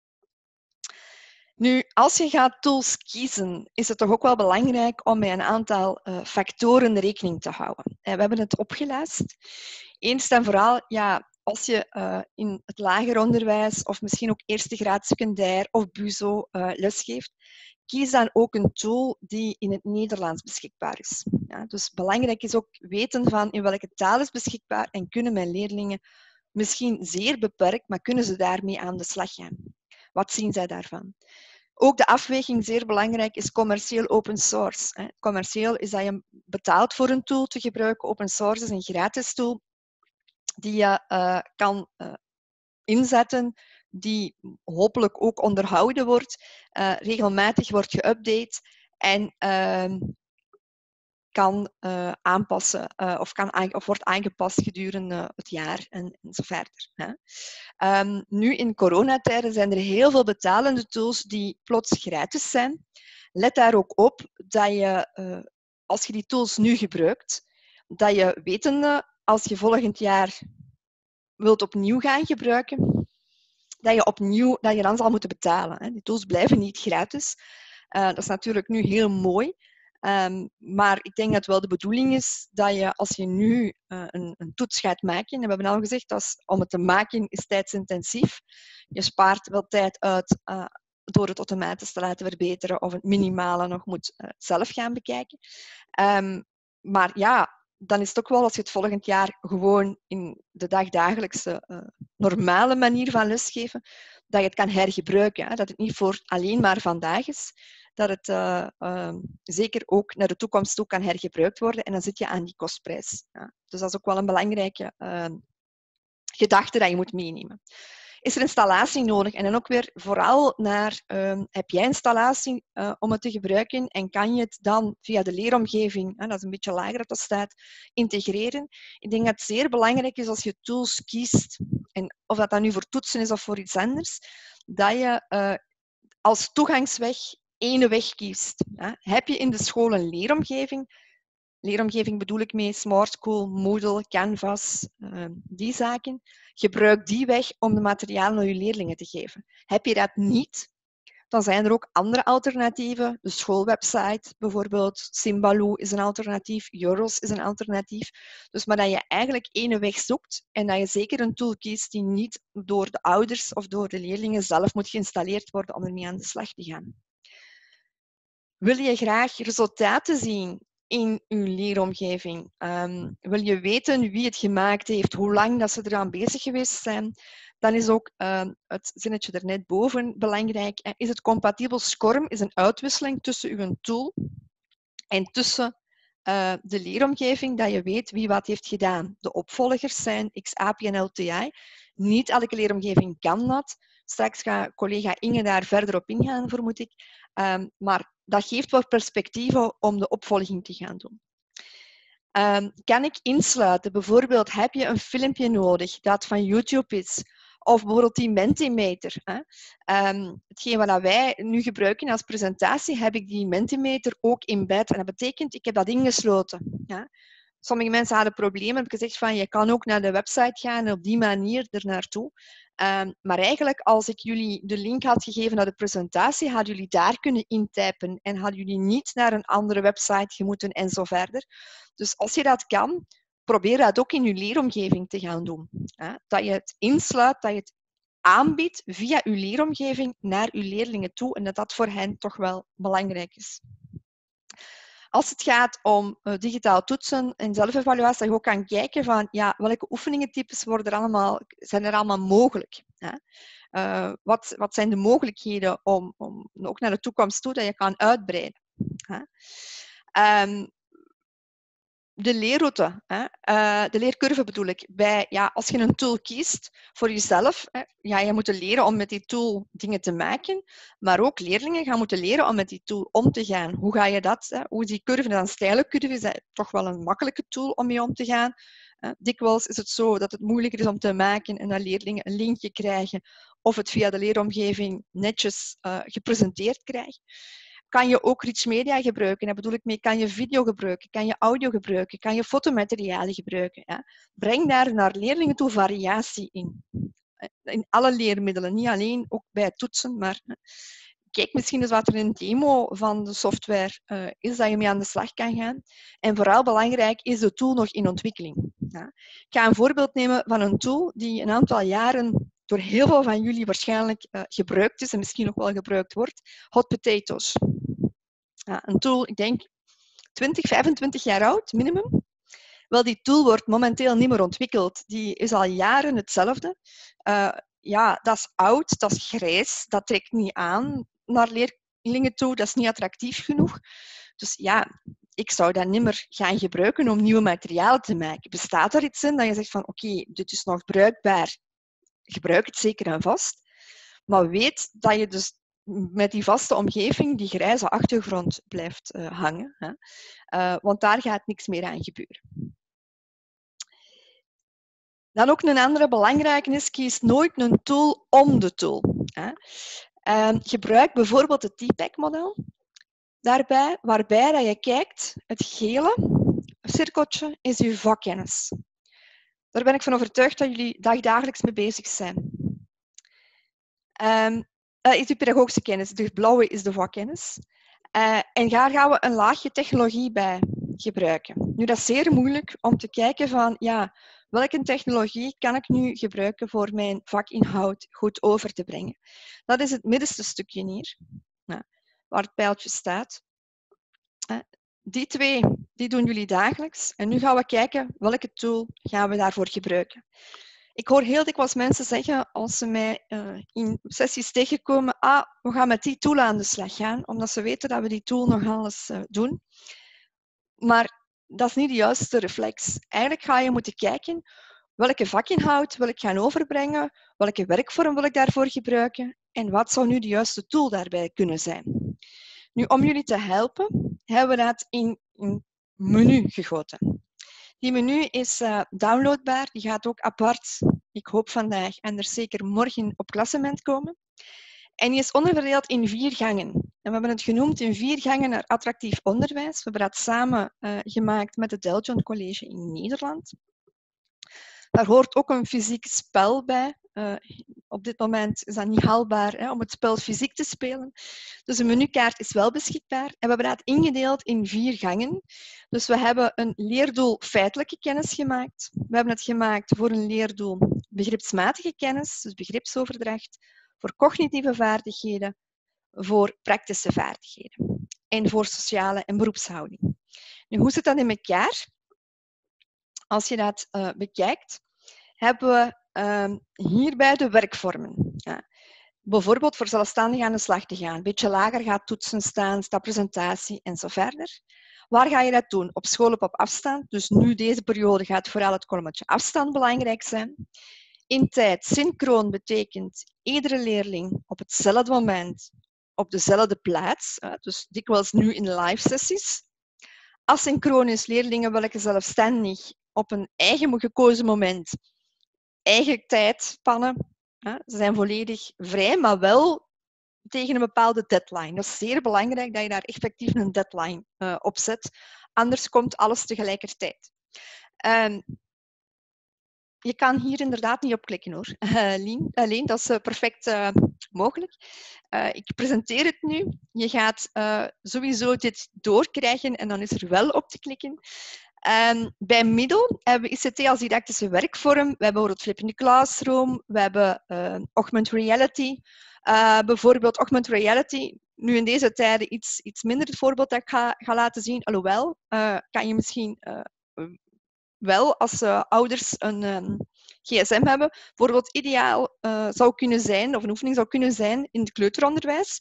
Nu, als je gaat tools kiezen, is het toch ook wel belangrijk om met een aantal uh, factoren rekening te houden. En we hebben het opgelijst. Eens en vooral, ja, als je uh, in het lager onderwijs of misschien ook eerste graad secundair of BUZO uh, lesgeeft, kies dan ook een tool die in het Nederlands beschikbaar is. Ja, dus belangrijk is ook weten van in welke taal is beschikbaar en kunnen mijn leerlingen misschien zeer beperkt, maar kunnen ze daarmee aan de slag gaan. Wat zien zij daarvan? Ook de afweging, zeer belangrijk, is commercieel open source. Commercieel is dat je betaalt voor een tool te gebruiken. Open source is een gratis tool die je uh, kan uh, inzetten, die hopelijk ook onderhouden wordt, uh, regelmatig wordt geüpdate en uh, kan uh, aanpassen uh, of, kan aan, of wordt aangepast gedurende het jaar en, en zo verder. Hè. Um, nu in coronatijden zijn er heel veel betalende tools die plots gratis zijn. Let daar ook op dat je, uh, als je die tools nu gebruikt, dat je wetende, als je volgend jaar wilt opnieuw gaan gebruiken, dat je opnieuw, dat je dan zal moeten betalen. Hè. Die tools blijven niet gratis. Uh, dat is natuurlijk nu heel mooi. Um, maar ik denk dat wel de bedoeling is dat je, als je nu uh, een, een toets gaat maken, en we hebben al gezegd, dat om het te maken is tijdsintensief. Je spaart wel tijd uit uh, door het automatisch te laten verbeteren of het minimale nog moet uh, zelf gaan bekijken. Um, maar ja, dan is het ook wel, als je het volgend jaar gewoon in de dagdagelijkse uh, normale manier van lesgeven, dat je het kan hergebruiken. Hè? Dat het niet voor alleen maar vandaag is, dat het uh, uh, zeker ook naar de toekomst toe kan hergebruikt worden en dan zit je aan die kostprijs. Ja. Dus dat is ook wel een belangrijke uh, gedachte dat je moet meenemen. Is er installatie nodig? En dan ook weer vooral naar, uh, heb jij installatie uh, om het te gebruiken en kan je het dan via de leeromgeving, hè, dat is een beetje lager dat dat staat, integreren? Ik denk dat het zeer belangrijk is als je tools kiest, en of dat dan nu voor toetsen is of voor iets anders, dat je uh, als toegangsweg één weg kiest. Hè. Heb je in de school een leeromgeving? Leeromgeving bedoel ik mee Smart School, Moodle, Canvas, uh, die zaken. Gebruik die weg om de materialen aan je leerlingen te geven. Heb je dat niet, dan zijn er ook andere alternatieven. De schoolwebsite bijvoorbeeld, Symbaloo is een alternatief, Euros is een alternatief. Dus maar dat je eigenlijk één weg zoekt en dat je zeker een tool kiest die niet door de ouders of door de leerlingen zelf moet geïnstalleerd worden om ermee aan de slag te gaan. Wil je graag resultaten zien in uw leeromgeving? Um, wil je weten wie het gemaakt heeft, hoe lang dat ze eraan bezig geweest zijn? Dan is ook uh, het zinnetje er net boven belangrijk. Is het compatibel? SCORM is een uitwisseling tussen uw tool en tussen uh, de leeromgeving, dat je weet wie wat heeft gedaan. De opvolgers zijn X A P I en L T I. Niet elke leeromgeving kan dat. Straks gaat collega Inge daar verder op ingaan, vermoed ik. Um, maar dat geeft wat perspectieven om de opvolging te gaan doen. Um, kan ik insluiten? Bijvoorbeeld, heb je een filmpje nodig dat van YouTube is? Of bijvoorbeeld die Mentimeter. Hè? Um, hetgeen wat wij nu gebruiken als presentatie, heb ik die Mentimeter ook in bed. En dat betekent, ik heb dat ingesloten. Ja? Sommige mensen hadden problemen. Heb ik gezegd van, je kan ook naar de website gaan en op die manier er naartoe. Um, maar eigenlijk, als ik jullie de link had gegeven naar de presentatie, hadden jullie daar kunnen intypen en hadden jullie niet naar een andere website moeten en zo verder. Dus als je dat kan, probeer dat ook in je leeromgeving te gaan doen. Hè? Dat je het insluit, dat je het aanbiedt via je leeromgeving naar je leerlingen toe en dat dat voor hen toch wel belangrijk is. Als het gaat om uh, digitaal toetsen en zelfevaluatie, dat je ook kan kijken van ja, welke oefeningentypes worden er allemaal, zijn er allemaal mogelijk. Hè? Uh, wat, wat zijn de mogelijkheden om, om ook naar de toekomst toe dat je kan uitbreiden. Hè? Um, de leerroute, hè? Uh, de leercurve bedoel ik. Bij, ja, als je een tool kiest voor jezelf, hè, ga je moeten leren om met die tool dingen te maken, maar ook leerlingen gaan moeten leren om met die tool om te gaan. Hoe ga je dat? Hè? Hoe is die curve dan? Een steile curve is dat toch wel een makkelijke tool om mee om te gaan. Uh, dikwijls is het zo dat het moeilijker is om te maken en dat leerlingen een linkje krijgen of het via de leeromgeving netjes uh, gepresenteerd krijgen. Kan je ook rich media gebruiken? Daar bedoel ik mee, kan je video gebruiken? Kan je audio gebruiken? Kan je fotomaterialen gebruiken? Ja? Breng daar naar leerlingen toe variatie in. In alle leermiddelen, niet alleen ook bij toetsen, maar kijk misschien eens wat er in een demo van de software uh, is, dat je mee aan de slag kan gaan. En vooral belangrijk, is de tool nog in ontwikkeling? Ja? Ik ga een voorbeeld nemen van een tool die een aantal jaren door heel veel van jullie waarschijnlijk uh, gebruikt is en misschien nog wel gebruikt wordt. Hot Potatoes. Ja, een tool, ik denk twintig, vijfentwintig jaar oud, minimum. Wel, die tool wordt momenteel niet meer ontwikkeld. Die is al jaren hetzelfde. Uh, ja, dat is oud, dat is grijs, dat trekt niet aan naar leerlingen toe, dat is niet attractief genoeg. Dus ja, ik zou dat niet meer gaan gebruiken om nieuwe materialen te maken. Bestaat er iets in dat je zegt van oké, okay, dit is nog bruikbaar, gebruik het zeker en vast. Maar weet dat je dus met die vaste omgeving, die grijze achtergrond blijft uh, hangen. Hè? Uh, want daar gaat niks meer aan gebeuren. Dan ook een andere belangrijke is, kies nooit een tool om de tool. Hè? Uh, gebruik bijvoorbeeld het T PAC-model. Daarbij, waarbij dat je kijkt, het gele cirkeltje is uw vakkennis. Daar ben ik van overtuigd dat jullie dagdagelijks mee bezig zijn. Um, dat is uw pedagogische kennis. De blauwe is de vakkennis. Uh, en daar gaan we een laagje technologie bij gebruiken. Nu, dat is zeer moeilijk om te kijken van, ja, welke technologie kan ik nu gebruiken voor mijn vakinhoud goed over te brengen. Dat is het middenste stukje hier, nou, waar het pijltje staat. Uh, die twee die doen jullie dagelijks. En nu gaan we kijken welke tool gaan we daarvoor gebruiken. Ik hoor heel dikwijls mensen zeggen, als ze mij uh, in sessies tegenkomen, ah, we gaan met die tool aan de slag gaan, omdat ze weten dat we die tool nog alles uh, doen. Maar dat is niet de juiste reflex. Eigenlijk ga je moeten kijken, welke vakinhoud wil ik gaan overbrengen, welke werkvorm wil ik daarvoor gebruiken en wat zou nu de juiste tool daarbij kunnen zijn. Nu, om jullie te helpen, hebben we dat in een menu gegoten. Die menu is uh, downloadbaar, die gaat ook apart, ik hoop vandaag en er zeker morgen op klassement komen. En die is onderverdeeld in vier gangen. En we hebben het genoemd in vier gangen naar attractief onderwijs. We hebben dat samen uh, gemaakt met het Deljon College in Nederland. Daar hoort ook een fysiek spel bij. Uh, op dit moment is dat niet haalbaar hè, om het spel fysiek te spelen. Dus een menukaart is wel beschikbaar. En we hebben dat ingedeeld in vier gangen. Dus we hebben een leerdoel feitelijke kennis gemaakt. We hebben het gemaakt voor een leerdoel begripsmatige kennis, dus begripsoverdracht, voor cognitieve vaardigheden, voor praktische vaardigheden en voor sociale en beroepshouding. Nu, hoe zit dat in elkaar? Als je dat uh, bekijkt, hebben we uh, hierbij de werkvormen. Ja. Bijvoorbeeld voor zelfstandig aan de slag te gaan. Een beetje lager gaat toetsen staan, staat presentatie en zo verder. Waar ga je dat doen? Op school of op afstand. Dus nu deze periode gaat vooral het kolommetje afstand belangrijk zijn. In tijd, synchroon betekent iedere leerling op hetzelfde moment, op dezelfde plaats. Dus dikwijls nu in live sessies. Asynchroon is leerlingen welke zelfstandig op een eigen gekozen moment, eigen tijdspannen. Ze zijn volledig vrij, maar wel tegen een bepaalde deadline. Dat is zeer belangrijk dat je daar effectief een deadline uh, op zet. Anders komt alles tegelijkertijd. Um, je kan hier inderdaad niet op klikken hoor, uh, Lien. Alleen, dat is uh, perfect uh, mogelijk. Uh, ik presenteer het nu. Je gaat uh, sowieso dit doorkrijgen en dan is er wel op te klikken. Um, bij middel hebben we I C T als didactische werkvorm. We hebben bijvoorbeeld Flipping the Classroom. We hebben uh, Augmented Reality. Uh, bijvoorbeeld Augmented Reality. Nu in deze tijden iets, iets minder het voorbeeld dat ik ga, ga laten zien. Alhoewel, uh, kan je misschien uh, wel als uh, ouders een um, G S M hebben. Bijvoorbeeld ideaal uh, zou kunnen zijn, of een oefening zou kunnen zijn in het kleuteronderwijs.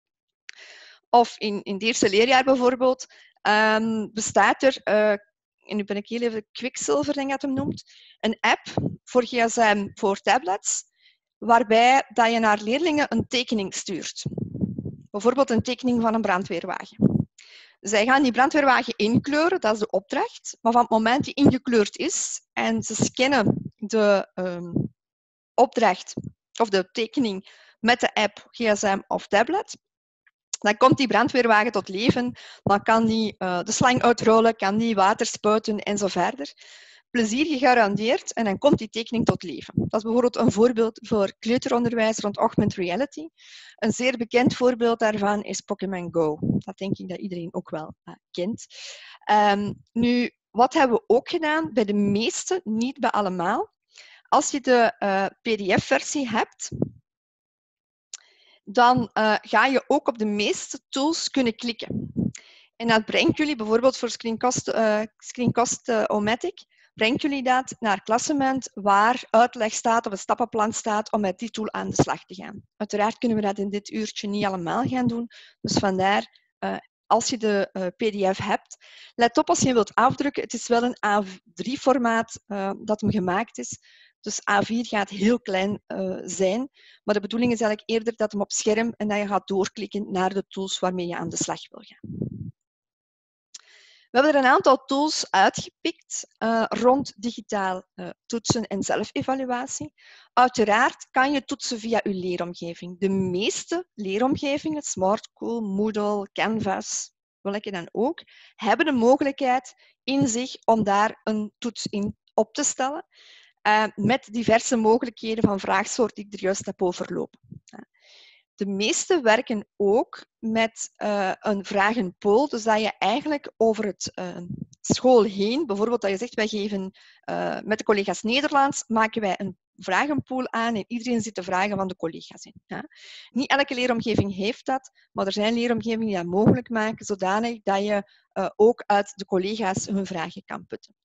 Of in, in het eerste leerjaar bijvoorbeeld. Um, bestaat er... Uh, en nu ben ik heel even Quicksilver, denk ik dat hem noemt, een app voor G S M voor tablets, waarbij dat je naar leerlingen een tekening stuurt. Bijvoorbeeld een tekening van een brandweerwagen. Zij gaan die brandweerwagen inkleuren, dat is de opdracht, maar van het moment die ingekleurd is en ze scannen de um, opdracht of de tekening met de app G S M of tablet, dan komt die brandweerwagen tot leven, dan kan die uh, de slang uitrollen, kan die water spuiten en zo verder. Plezier gegarandeerd en dan komt die tekening tot leven. Dat is bijvoorbeeld een voorbeeld voor kleuteronderwijs rond augmented reality. Een zeer bekend voorbeeld daarvan is Pokémon Go. Dat denk ik dat iedereen ook wel uh, kent. Um, nu, wat hebben we ook gedaan? Bij de meeste, niet bij allemaal. Als je de uh, P D F-versie hebt, dan uh, ga je ook op de meeste tools kunnen klikken. En dat brengt jullie bijvoorbeeld voor Screencast, uh, Screencast-O-Matic, brengt jullie dat naar klassement waar uitleg staat of een stappenplan staat om met die tool aan de slag te gaan. Uiteraard kunnen we dat in dit uurtje niet allemaal gaan doen, dus vandaar uh, als je de uh, P D F hebt, let op als je hem wilt afdrukken. Het is wel een A drie formaat uh, dat hem gemaakt is. Dus A vier gaat heel klein uh, zijn. Maar de bedoeling is eigenlijk eerder dat hem op scherm en dat je gaat doorklikken naar de tools waarmee je aan de slag wil gaan. We hebben er een aantal tools uitgepikt uh, rond digitaal uh, toetsen en zelfevaluatie. Uiteraard kan je toetsen via je leeromgeving. De meeste leeromgevingen, SmartSchool, Moodle, Canvas, welke dan ook, hebben de mogelijkheid in zich om daar een toets in op te stellen. Uh, met diverse mogelijkheden van vraagsoort die ik er juist heb overlopen. De meeste werken ook met uh, een vragenpool, dus dat je eigenlijk over het uh, school heen, bijvoorbeeld dat je zegt, wij geven uh, met de collega's Nederlands, maken wij een vragenpool aan en iedereen zit de vragen van de collega's in. Ja. Niet elke leeromgeving heeft dat, maar er zijn leeromgevingen die dat mogelijk maken, zodanig dat je uh, ook uit de collega's hun vragen kan putten.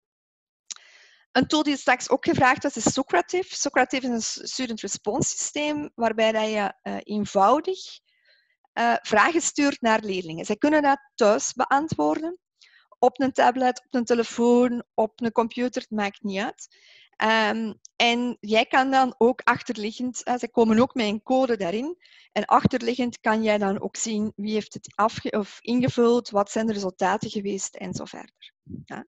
Een tool die straks ook gevraagd was, is Socrative. Socrative is een student response systeem waarbij dat je uh, eenvoudig uh, vragen stuurt naar leerlingen. Zij kunnen dat thuis beantwoorden, op een tablet, op een telefoon, op een computer, het maakt niet uit. Um, en jij kan dan ook achterliggend, uh, ze komen ook met een code daarin, en achterliggend kan jij dan ook zien wie heeft het afge of ingevuld, wat zijn de resultaten geweest en zo verder. Ja.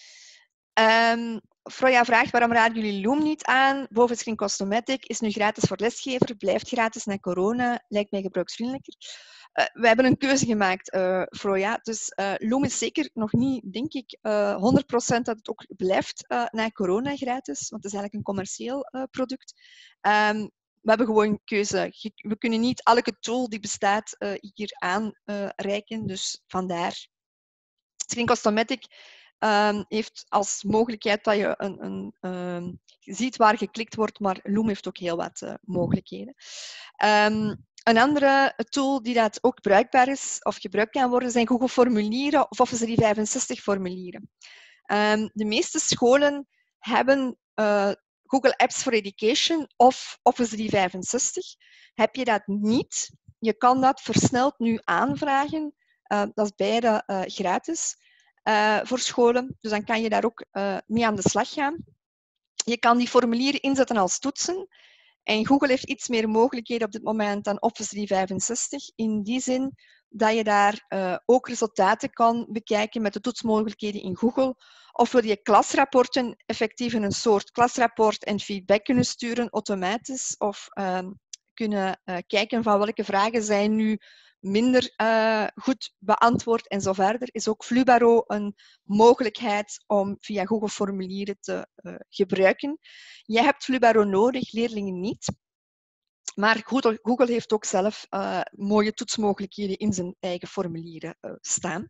Um, Freya vraagt, waarom raden jullie Loom niet aan? Bovenscreen Costomatic is nu gratis voor lesgever, blijft gratis na corona, lijkt mij gebruiksvriendelijker. Uh, we hebben een keuze gemaakt, uh, Freya. Dus uh, Loom is zeker nog niet, denk ik, uh, honderd procent dat het ook blijft uh, na corona gratis, want het is eigenlijk een commercieel uh, product. Um, we hebben gewoon keuze. We kunnen niet elke tool die bestaat uh, hier aanreiken, uh, dus vandaar. Screen Costomatic Um, heeft als mogelijkheid dat je een, een, um, ziet waar geklikt wordt, maar Loom heeft ook heel wat uh, mogelijkheden. Um, een andere tool die dat ook bruikbaar is of gebruikt kan worden, zijn Google Formulieren of Office driehonderdvijfenzestig formulieren. Um, de meeste scholen hebben uh, Google Apps for Education of Office driehonderdvijfenzestig. Heb je dat niet, je kan dat versneld nu aanvragen. Uh, dat is beide uh, gratis. Uh, voor scholen. Dus dan kan je daar ook uh, mee aan de slag gaan. Je kan die formulieren inzetten als toetsen. En Google heeft iets meer mogelijkheden op dit moment dan Office driehonderdvijfenzestig. In die zin dat je daar uh, ook resultaten kan bekijken met de toetsmogelijkheden in Google. Of wil je klasrapporten effectief in een soort klasrapport en feedback kunnen sturen automatisch. Of uh, kunnen uh, kijken van welke vragen zijn nu minder uh, goed beantwoord en zo verder, is ook Flubaro een mogelijkheid om via Google formulieren te uh, gebruiken. Jij hebt Flubaro nodig, leerlingen niet. Maar Google, Google heeft ook zelf uh, mooie toetsmogelijkheden in zijn eigen formulieren uh, staan.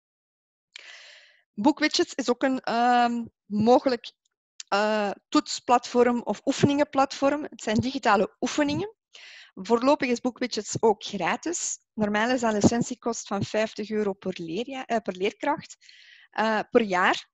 Bookwidgets is ook een um, mogelijk uh, toetsplatform of oefeningenplatform. Het zijn digitale oefeningen. Voorlopig is Bookwidgets ook gratis. Normaal is dat een licentiekost van vijftig euro per, leerja, uh, per leerkracht uh, per jaar.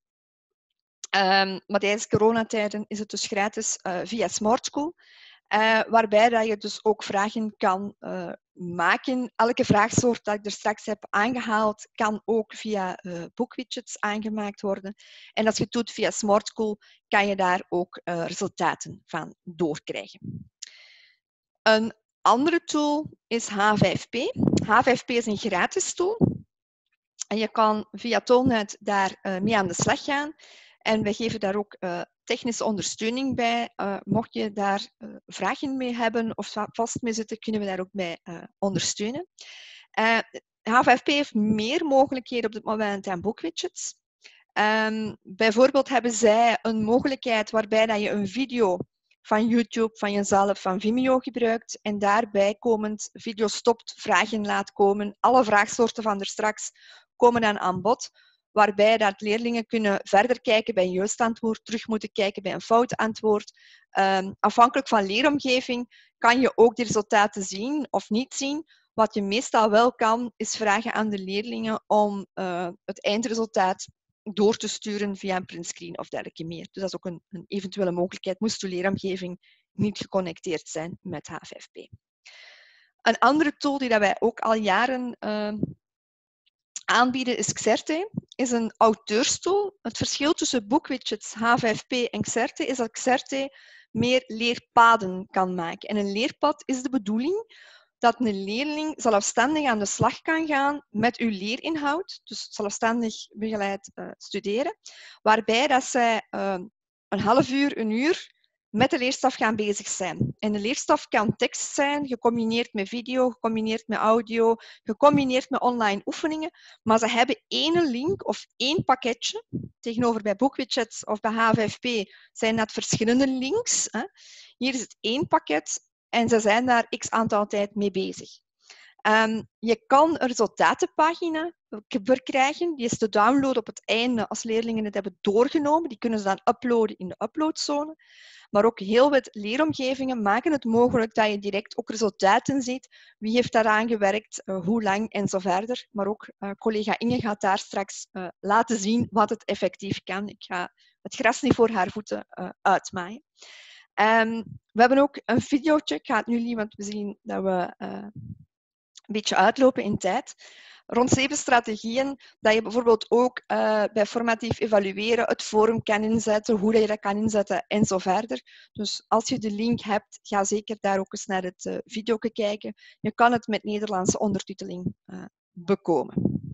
Um, maar tijdens coronatijden is het dus gratis uh, via SmartSchool. Uh, waarbij dat je dus ook vragen kan uh, maken. Elke vraagsoort dat ik er straks heb aangehaald, kan ook via uh, Bookwidgets aangemaakt worden. En als je het doet via SmartSchool, kan je daar ook uh, resultaten van doorkrijgen. Een andere tool is H vijf P. H vijf P is een gratis tool. En je kan via Toolnet daar uh, mee aan de slag gaan. En wij geven daar ook uh, technische ondersteuning bij. Uh, mocht je daar uh, vragen mee hebben of vast mee zitten, kunnen we daar ook bij uh, ondersteunen. Uh, H vijf P heeft meer mogelijkheden op dit moment dan Bookwidgets. Um, bijvoorbeeld hebben zij een mogelijkheid waarbij dat je een video van YouTube, van jezelf, van Vimeo gebruikt en daarbij komend video stopt, vragen laat komen. Alle vraagsoorten van er straks komen dan aan bod, waarbij dat leerlingen kunnen verder kijken bij een juist antwoord, terug moeten kijken bij een fout antwoord. Um, afhankelijk van leeromgeving kan je ook de resultaten zien of niet zien. Wat je meestal wel kan, is vragen aan de leerlingen om uh, het eindresultaat door te sturen via een printscreen of dergelijke meer. Dus dat is ook een, een eventuele mogelijkheid, moest de leeromgeving niet geconnecteerd zijn met H vijf P. Een andere tool die dat wij ook al jaren uh, aanbieden is Xerte. Is een auteurstoel. Het verschil tussen boekwidgets, H vijf P en Xerte is dat Xerte meer leerpaden kan maken. En een leerpad is de bedoeling dat een leerling zelfstandig aan de slag kan gaan met uw leerinhoud, dus zelfstandig begeleid uh, studeren, waarbij dat zij uh, een half uur, een uur met de leerstof gaan bezig zijn. En de leerstof kan tekst zijn, gecombineerd met video, gecombineerd met audio, gecombineerd met online oefeningen, maar ze hebben één link of één pakketje. Tegenover bij boekwidgets of bij H vijf P zijn dat verschillende links. Hè. Hier is het één pakket en ze zijn daar x aantal tijd mee bezig. Um, je kan een resultatenpagina verkrijgen. Die is te downloaden op het einde als leerlingen het hebben doorgenomen. Die kunnen ze dan uploaden in de uploadzone. Maar ook heel wat leeromgevingen maken het mogelijk dat je direct ook resultaten ziet. Wie heeft daaraan gewerkt, uh, hoe lang en zo verder. Maar ook uh, collega Inge gaat daar straks uh, laten zien wat het effectief kan. Ik ga het gras niet voor haar voeten uh, uitmaaien. Um, we hebben ook een videootje. Ik ga het nu niet, want we zien dat we uh, een beetje uitlopen in tijd. Rond zeven strategieën, dat je bijvoorbeeld ook uh, bij formatief evalueren het forum kan inzetten, hoe je dat kan inzetten en zo verder. Dus als je de link hebt, ga zeker daar ook eens naar het uh, video kijken. Je kan het met Nederlandse ondertiteling uh, bekomen.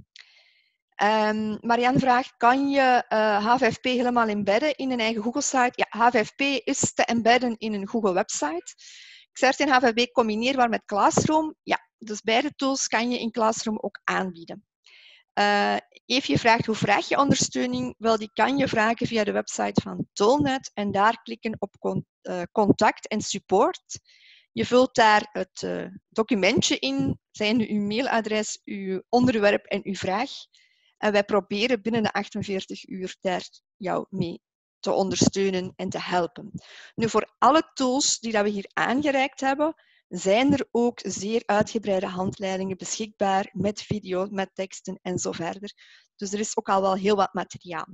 Um, Marianne vraagt, kan je uh, H vijf P helemaal embedden in een eigen Google-site? Ja, H vijf P is te embedden in een Google-website. Xerte en H vijf P combineerbaar met Classroom. Ja, dus beide tools kan je in Classroom ook aanbieden. Uh, Eefje vraagt, hoe vraag je ondersteuning? Wel, die kan je vragen via de website van Tolnet en daar klikken op con uh, contact en support. Je vult daar het uh, documentje in, zijnde uw mailadres, uw onderwerp en uw vraag. En wij proberen binnen de achtenveertig uur daar jou mee te ondersteunen en te helpen. Nu, voor alle tools die dat we hier aangereikt hebben, zijn er ook zeer uitgebreide handleidingen beschikbaar met video, met teksten en zo verder. Dus er is ook al wel heel wat materiaal.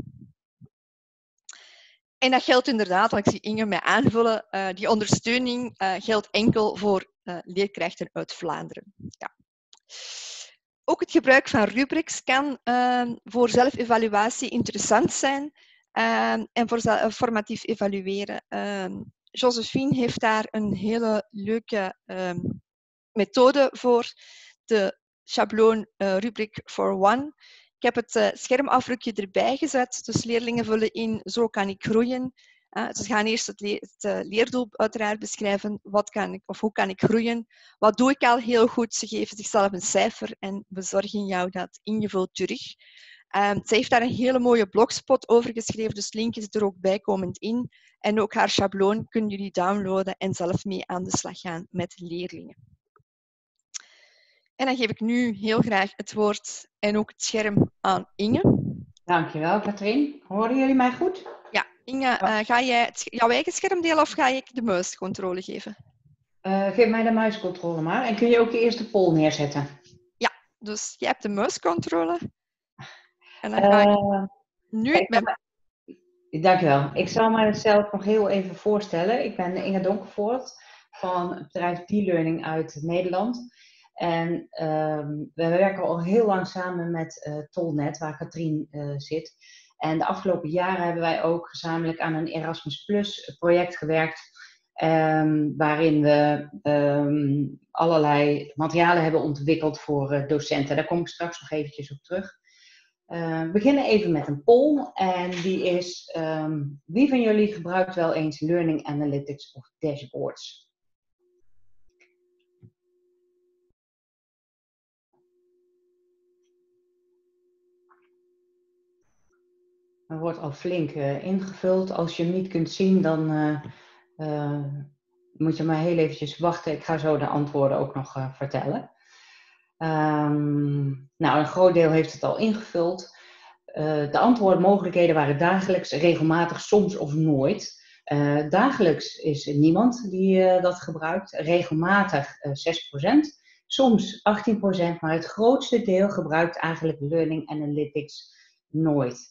En dat geldt inderdaad, want ik zie Inge mij aanvullen, uh, die ondersteuning uh, geldt enkel voor uh, leerkrachten uit Vlaanderen. Ja. Ook het gebruik van rubrics kan uh, voor zelfevaluatie interessant zijn uh, en voor formatief evalueren. Uh, Josephine heeft daar een hele leuke uh, methode voor, de schabloon uh, rubric for one. Ik heb het uh, schermafdrukje erbij gezet, dus leerlingen vullen in, zo kan ik groeien. Uh, ze gaan eerst het, le het uh, leerdoel uiteraard beschrijven, wat kan ik, of hoe kan ik groeien. Wat doe ik al heel goed? Ze geven zichzelf een cijfer en bezorgen jou dat ingevuld terug. Um, ze heeft daar een hele mooie blogspot over geschreven, dus link is er ook bijkomend in. En ook haar schabloon kunnen jullie downloaden en zelf mee aan de slag gaan met leerlingen. En dan geef ik nu heel graag het woord en ook het scherm aan Inge. Dankjewel, Katrien. Horen jullie mij goed? Ja, Inge, uh, ga jij het, jouw eigen scherm delen of ga ik de muiscontrole geven? Uh, geef mij de muiscontrole maar. En kun je ook de eerste poll neerzetten? Ja, dus jij hebt de muiscontrole. En dan ga ik uh, nu... Ik met... Dankjewel. Ik zal mezelf nog heel even voorstellen. Ik ben Inge Donkervoort van het bedrijf D-Learning uit Nederland. En uh, we werken al heel lang samen met uh, Tolnet, waar Katrien uh, zit. En de afgelopen jaren hebben wij ook gezamenlijk aan een Erasmus Plus project gewerkt. Um, waarin we um, allerlei materialen hebben ontwikkeld voor uh, docenten. Daar kom ik straks nog eventjes op terug. Uh, we beginnen even met een poll. En die is, um, wie van jullie gebruikt wel eens Learning Analytics of dashboards? Er wordt al flink uh, ingevuld. Als je hem niet kunt zien, dan uh, uh, moet je maar heel eventjes wachten. Ik ga zo de antwoorden ook nog uh, vertellen. Um, nou, een groot deel heeft het al ingevuld. Uh, de antwoordmogelijkheden waren dagelijks, regelmatig, soms of nooit. Uh, dagelijks is er niemand die uh, dat gebruikt. Regelmatig uh, zes procent. Soms achttien procent, maar het grootste deel gebruikt eigenlijk Learning Analytics nooit.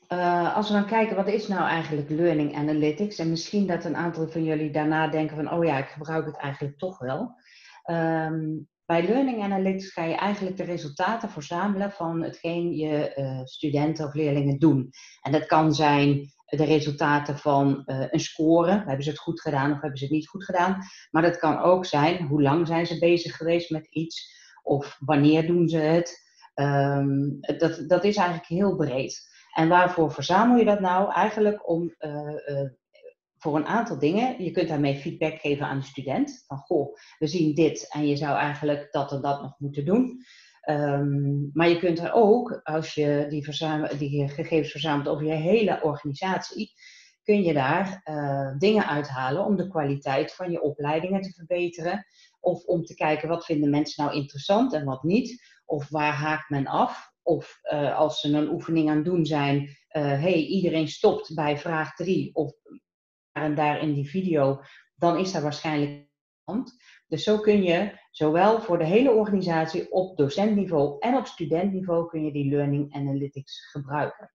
Uh, als we dan kijken, wat is nou eigenlijk Learning Analytics? En misschien dat een aantal van jullie daarna denken van, oh ja, ik gebruik het eigenlijk toch wel. Um, bij Learning Analytics ga je eigenlijk de resultaten verzamelen van hetgeen je uh, studenten of leerlingen doen. En dat kan zijn de resultaten van uh, een score, hebben ze het goed gedaan of hebben ze het niet goed gedaan. Maar dat kan ook zijn, hoe lang zijn ze bezig geweest met iets of wanneer doen ze het. Um, dat, dat is eigenlijk heel breed. En waarvoor verzamel je dat nou? Eigenlijk om uh, uh, voor een aantal dingen. Je kunt daarmee feedback geven aan de student. Van goh, we zien dit en je zou eigenlijk dat en dat nog moeten doen. Um, maar je kunt er ook, als je die, verzamel, die gegevens verzamelt over je hele organisatie, kun je daar uh, dingen uithalen om de kwaliteit van je opleidingen te verbeteren. Of om te kijken wat vinden mensen nou interessant en wat niet. Of waar haakt men af. Of uh, als ze een oefening aan het doen zijn, uh, hey, iedereen stopt bij vraag drie of en daar in die video, dan is daar waarschijnlijk hand. Dus zo kun je zowel voor de hele organisatie op docentniveau en op studentniveau kun je die Learning Analytics gebruiken.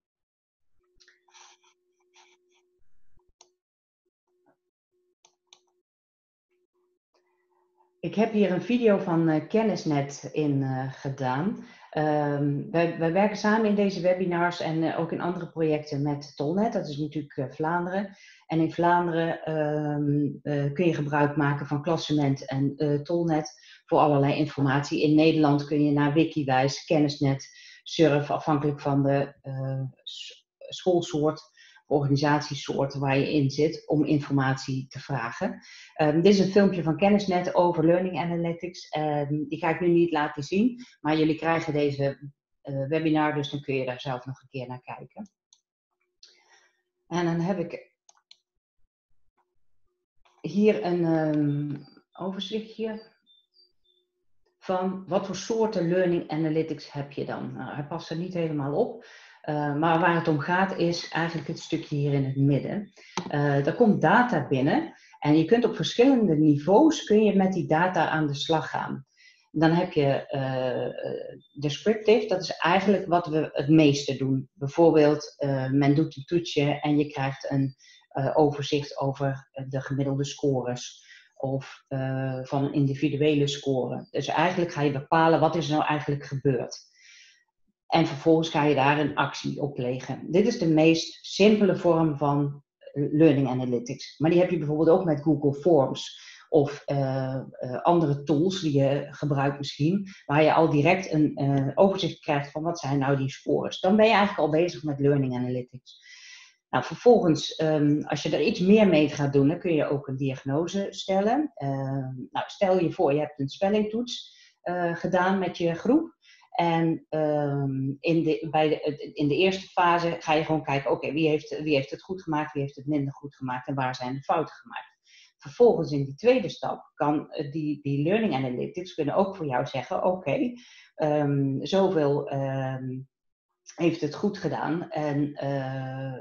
Ik heb hier een video van uh, Kennisnet in uh, gedaan. Um, wij, wij werken samen in deze webinars en uh, ook in andere projecten met Tolnet. Dat is natuurlijk uh, Vlaanderen. En in Vlaanderen um, uh, kun je gebruik maken van Klassement en uh, Tolnet voor allerlei informatie. In Nederland kun je naar Wikiwijs, Kennisnet surfen, afhankelijk van de uh, schoolsoort, organisatiesoort waar je in zit, om informatie te vragen. Um, dit is een filmpje van Kennisnet over Learning Analytics. Um, die ga ik nu niet laten zien, maar jullie krijgen deze uh, webinar, dus dan kun je daar zelf nog een keer naar kijken. En dan heb ik hier een um, overzichtje van wat voor soorten Learning Analytics heb je dan. Nou, hij past er niet helemaal op. Uh, maar waar het om gaat is eigenlijk het stukje hier in het midden. Uh, er komt data binnen en je kunt op verschillende niveaus kun je met die data aan de slag gaan. Dan heb je uh, descriptive, dat is eigenlijk wat we het meeste doen. Bijvoorbeeld, uh, men doet een toetsje en je krijgt een uh, overzicht over de gemiddelde scores. Of uh, van een individuele score. Dus eigenlijk ga je bepalen wat is er nou eigenlijk gebeurd. En vervolgens ga je daar een actie op plegen. Dit is de meest simpele vorm van Learning Analytics. Maar die heb je bijvoorbeeld ook met Google Forms. Of uh, uh, andere tools die je gebruikt misschien. Waar je al direct een uh, overzicht krijgt van wat zijn nou die scores. Dan ben je eigenlijk al bezig met Learning Analytics. Nou, vervolgens, um, als je er iets meer mee gaat doen, dan kun je ook een diagnose stellen. Uh, nou, stel je voor, je hebt een spellingtoets uh, gedaan met je groep. En um, in, de, bij de, in de eerste fase ga je gewoon kijken, oké, okay, wie, heeft, wie heeft het goed gemaakt, wie heeft het minder goed gemaakt en waar zijn de fouten gemaakt. Vervolgens in die tweede stap kan die, die Learning Analytics kunnen ook voor jou zeggen, oké, okay, um, zoveel um, heeft het goed gedaan en, uh,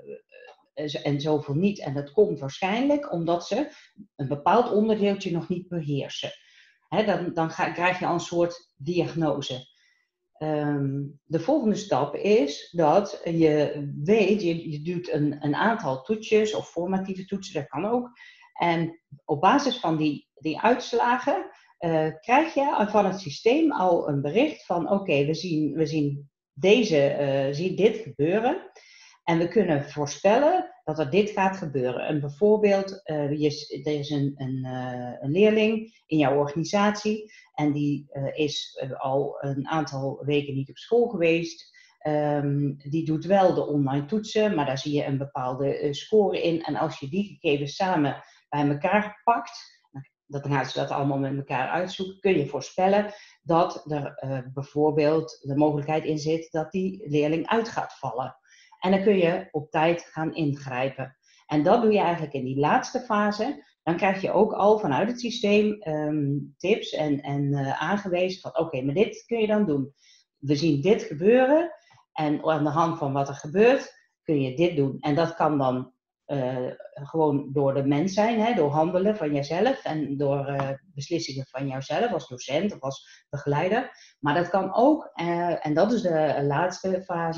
en zoveel niet. En dat komt waarschijnlijk omdat ze een bepaald onderdeeltje nog niet beheersen. He, dan dan ga, krijg je al een soort diagnose. Um, de volgende stap is dat je weet, je, je doet een, een aantal toetsjes of formatieve toetsen, dat kan ook. En op basis van die, die uitslagen uh, krijg je van het systeem al een bericht van oké, okay, we zien, we zien, deze, uh, zien dit gebeuren. En we kunnen voorspellen dat er dit gaat gebeuren. En bijvoorbeeld, uh, je, er is een, een, uh, een leerling in jouw organisatie en die uh, is uh, al een aantal weken niet op school geweest. Um, die doet wel de online toetsen, maar daar zie je een bepaalde uh, score in. En als je die gegevens samen bij elkaar pakt, dan gaan ze dat allemaal met elkaar uitzoeken, kun je voorspellen dat er uh, bijvoorbeeld de mogelijkheid in zit dat die leerling uit gaat vallen. En dan kun je op tijd gaan ingrijpen. En dat doe je eigenlijk in die laatste fase. Dan krijg je ook al vanuit het systeem um, tips en, en uh, aangewezen van oké, okay, maar dit kun je dan doen. We zien dit gebeuren en aan de hand van wat er gebeurt kun je dit doen. En dat kan dan uh, gewoon door de mens zijn, hè, door handelen van jezelf en door uh, beslissingen van jouzelf als docent of als begeleider. Maar dat kan ook, uh, en dat is de laatste fase,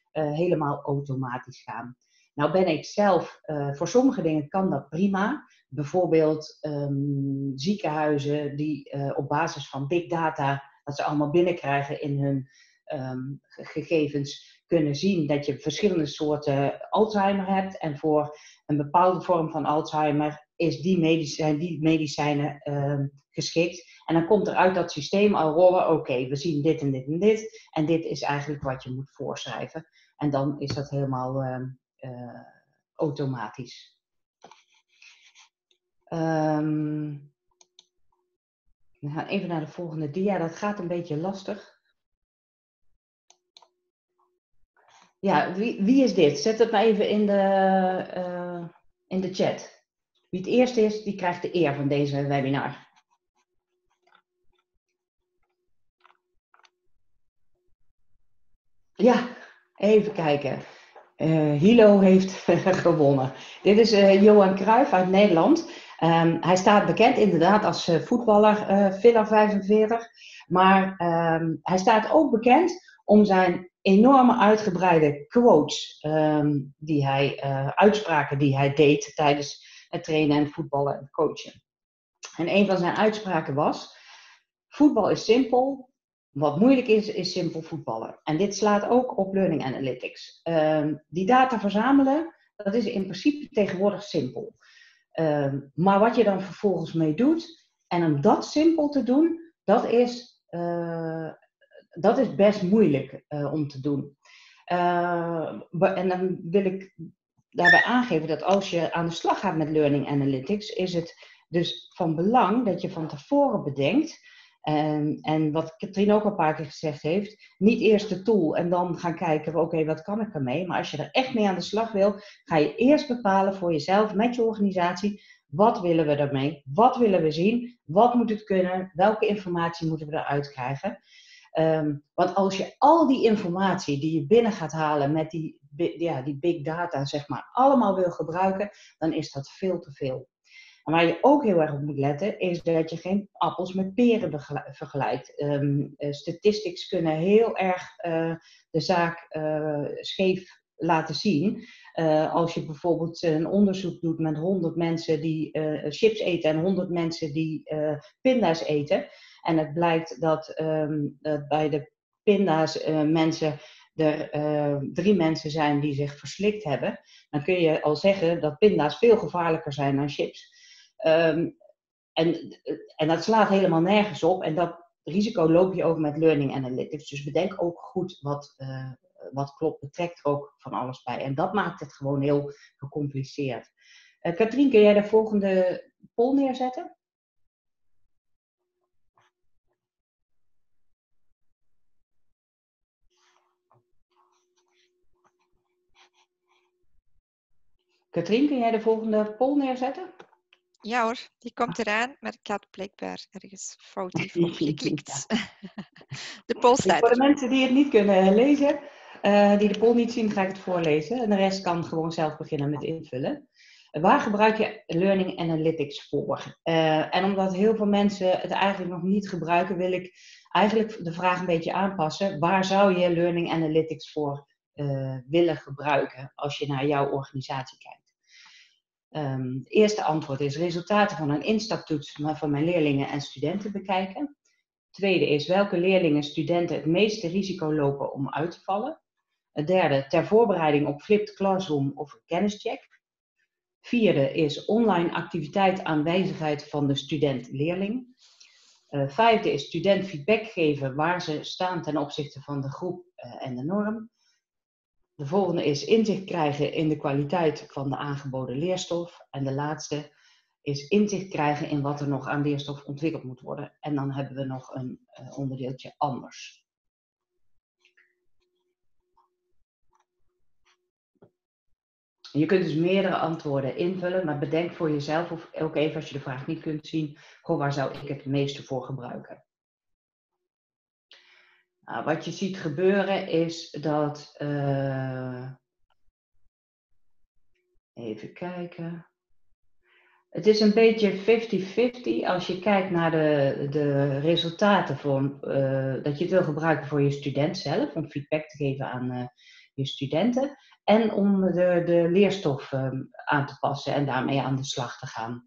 uh, helemaal automatisch gaan. Nou ben ik zelf, uh, voor sommige dingen kan dat prima. Bijvoorbeeld um, ziekenhuizen die uh, op basis van big data, dat ze allemaal binnenkrijgen in hun um, gegevens, kunnen zien dat je verschillende soorten Alzheimer hebt. En voor een bepaalde vorm van Alzheimer is die medicijn, die medicijnen uh, geschikt. En dan komt er uit dat systeem al rollen, oké, okay, we zien dit en dit en dit. En dit is eigenlijk wat je moet voorschrijven. En dan is dat helemaal uh, uh, automatisch. Um, we gaan even naar de volgende dia. Dat gaat een beetje lastig. Ja, wie, wie is dit? Zet het maar even in de, uh, in de chat. Wie het eerste is, die krijgt de eer van deze webinar. Ja, even kijken. Uh, Hilo heeft gewonnen. Dit is uh, Johan Cruijff uit Nederland. Um, hij staat bekend inderdaad als uh, voetballer, uh, Villa vijfenveertig. Maar um, hij staat ook bekend om zijn enorme uitgebreide quotes, um, die hij, uh, uitspraken die hij deed tijdens het trainen en voetballen en coachen. En een van zijn uitspraken was: voetbal is simpel. Wat moeilijk is, is simpel voetballen. En dit slaat ook op Learning Analytics. Um, die data verzamelen, dat is in principe tegenwoordig simpel. Um, maar wat je dan vervolgens mee doet, en om dat simpel te doen, dat is, uh, dat is best moeilijk uh, om te doen. Uh, en dan wil ik daarbij aangeven dat als je aan de slag gaat met Learning Analytics, is het dus van belang dat je van tevoren bedenkt. En, en wat Katrien ook al een paar keer gezegd heeft, niet eerst de tool en dan gaan kijken, oké, okay, wat kan ik ermee? Maar als je er echt mee aan de slag wil, ga je eerst bepalen voor jezelf, met je organisatie, wat willen we daarmee? Wat willen we zien? Wat moet het kunnen? Welke informatie moeten we eruit krijgen? Um, want als je al die informatie die je binnen gaat halen met die, ja, die big data, zeg maar, allemaal wil gebruiken, dan is dat veel te veel. En waar je ook heel erg op moet letten, is dat je geen appels met peren vergelijkt. Um, uh, statistics kunnen heel erg uh, de zaak uh, scheef laten zien. Uh, als je bijvoorbeeld een onderzoek doet met honderd mensen die uh, chips eten en honderd mensen die uh, pinda's eten. En het blijkt dat, um, dat bij de pinda's uh, mensen er uh, drie mensen zijn die zich verslikt hebben. Dan kun je al zeggen dat pinda's veel gevaarlijker zijn dan chips. Um, en, en dat slaat helemaal nergens op. En dat risico loop je ook met Learning Analytics. Dus bedenk ook goed wat, uh, wat klopt. Betrek er ook van alles bij. En dat maakt het gewoon heel gecompliceerd. Uh, Katrien, kun jij de volgende poll neerzetten? Katrien, kun jij de volgende poll neerzetten? Ja hoor, die komt eraan, maar ik had blijkbaar ergens foutief op geklikt. Ja. De poll staat. Voor de mensen die het niet kunnen lezen, uh, die de poll niet zien, ga ik het voorlezen. En de rest kan gewoon zelf beginnen met invullen. Uh, waar gebruik je Learning Analytics voor? Uh, en omdat heel veel mensen het eigenlijk nog niet gebruiken, wil ik eigenlijk de vraag een beetje aanpassen. Waar zou je Learning Analytics voor uh, willen gebruiken als je naar jouw organisatie kijkt? Um, het eerste antwoord is resultaten van een instaptoets van mijn leerlingen en studenten bekijken. Tweede is welke leerlingen en studenten het meeste risico lopen om uit te vallen. Het derde, ter voorbereiding op flipped classroom of kennischeck. Vierde is online activiteit aanwezigheid van de student-leerling. Uh, vijfde is student feedback geven waar ze staan ten opzichte van de groep uh, en de norm. De volgende is inzicht krijgen in de kwaliteit van de aangeboden leerstof. En de laatste is inzicht krijgen in wat er nog aan leerstof ontwikkeld moet worden. En dan hebben we nog een uh, onderdeeltje anders. Je kunt dus meerdere antwoorden invullen, maar bedenk voor jezelf of ook even als je de vraag niet kunt zien, goh, waar zou ik het meeste voor gebruiken? Nou, wat je ziet gebeuren is dat, uh, even kijken, het is een beetje vijftig vijftig als je kijkt naar de, de resultaten voor, uh, dat je het wil gebruiken voor je student zelf, om feedback te geven aan uh, je studenten en om de, de leerstof um, aan te passen en daarmee aan de slag te gaan.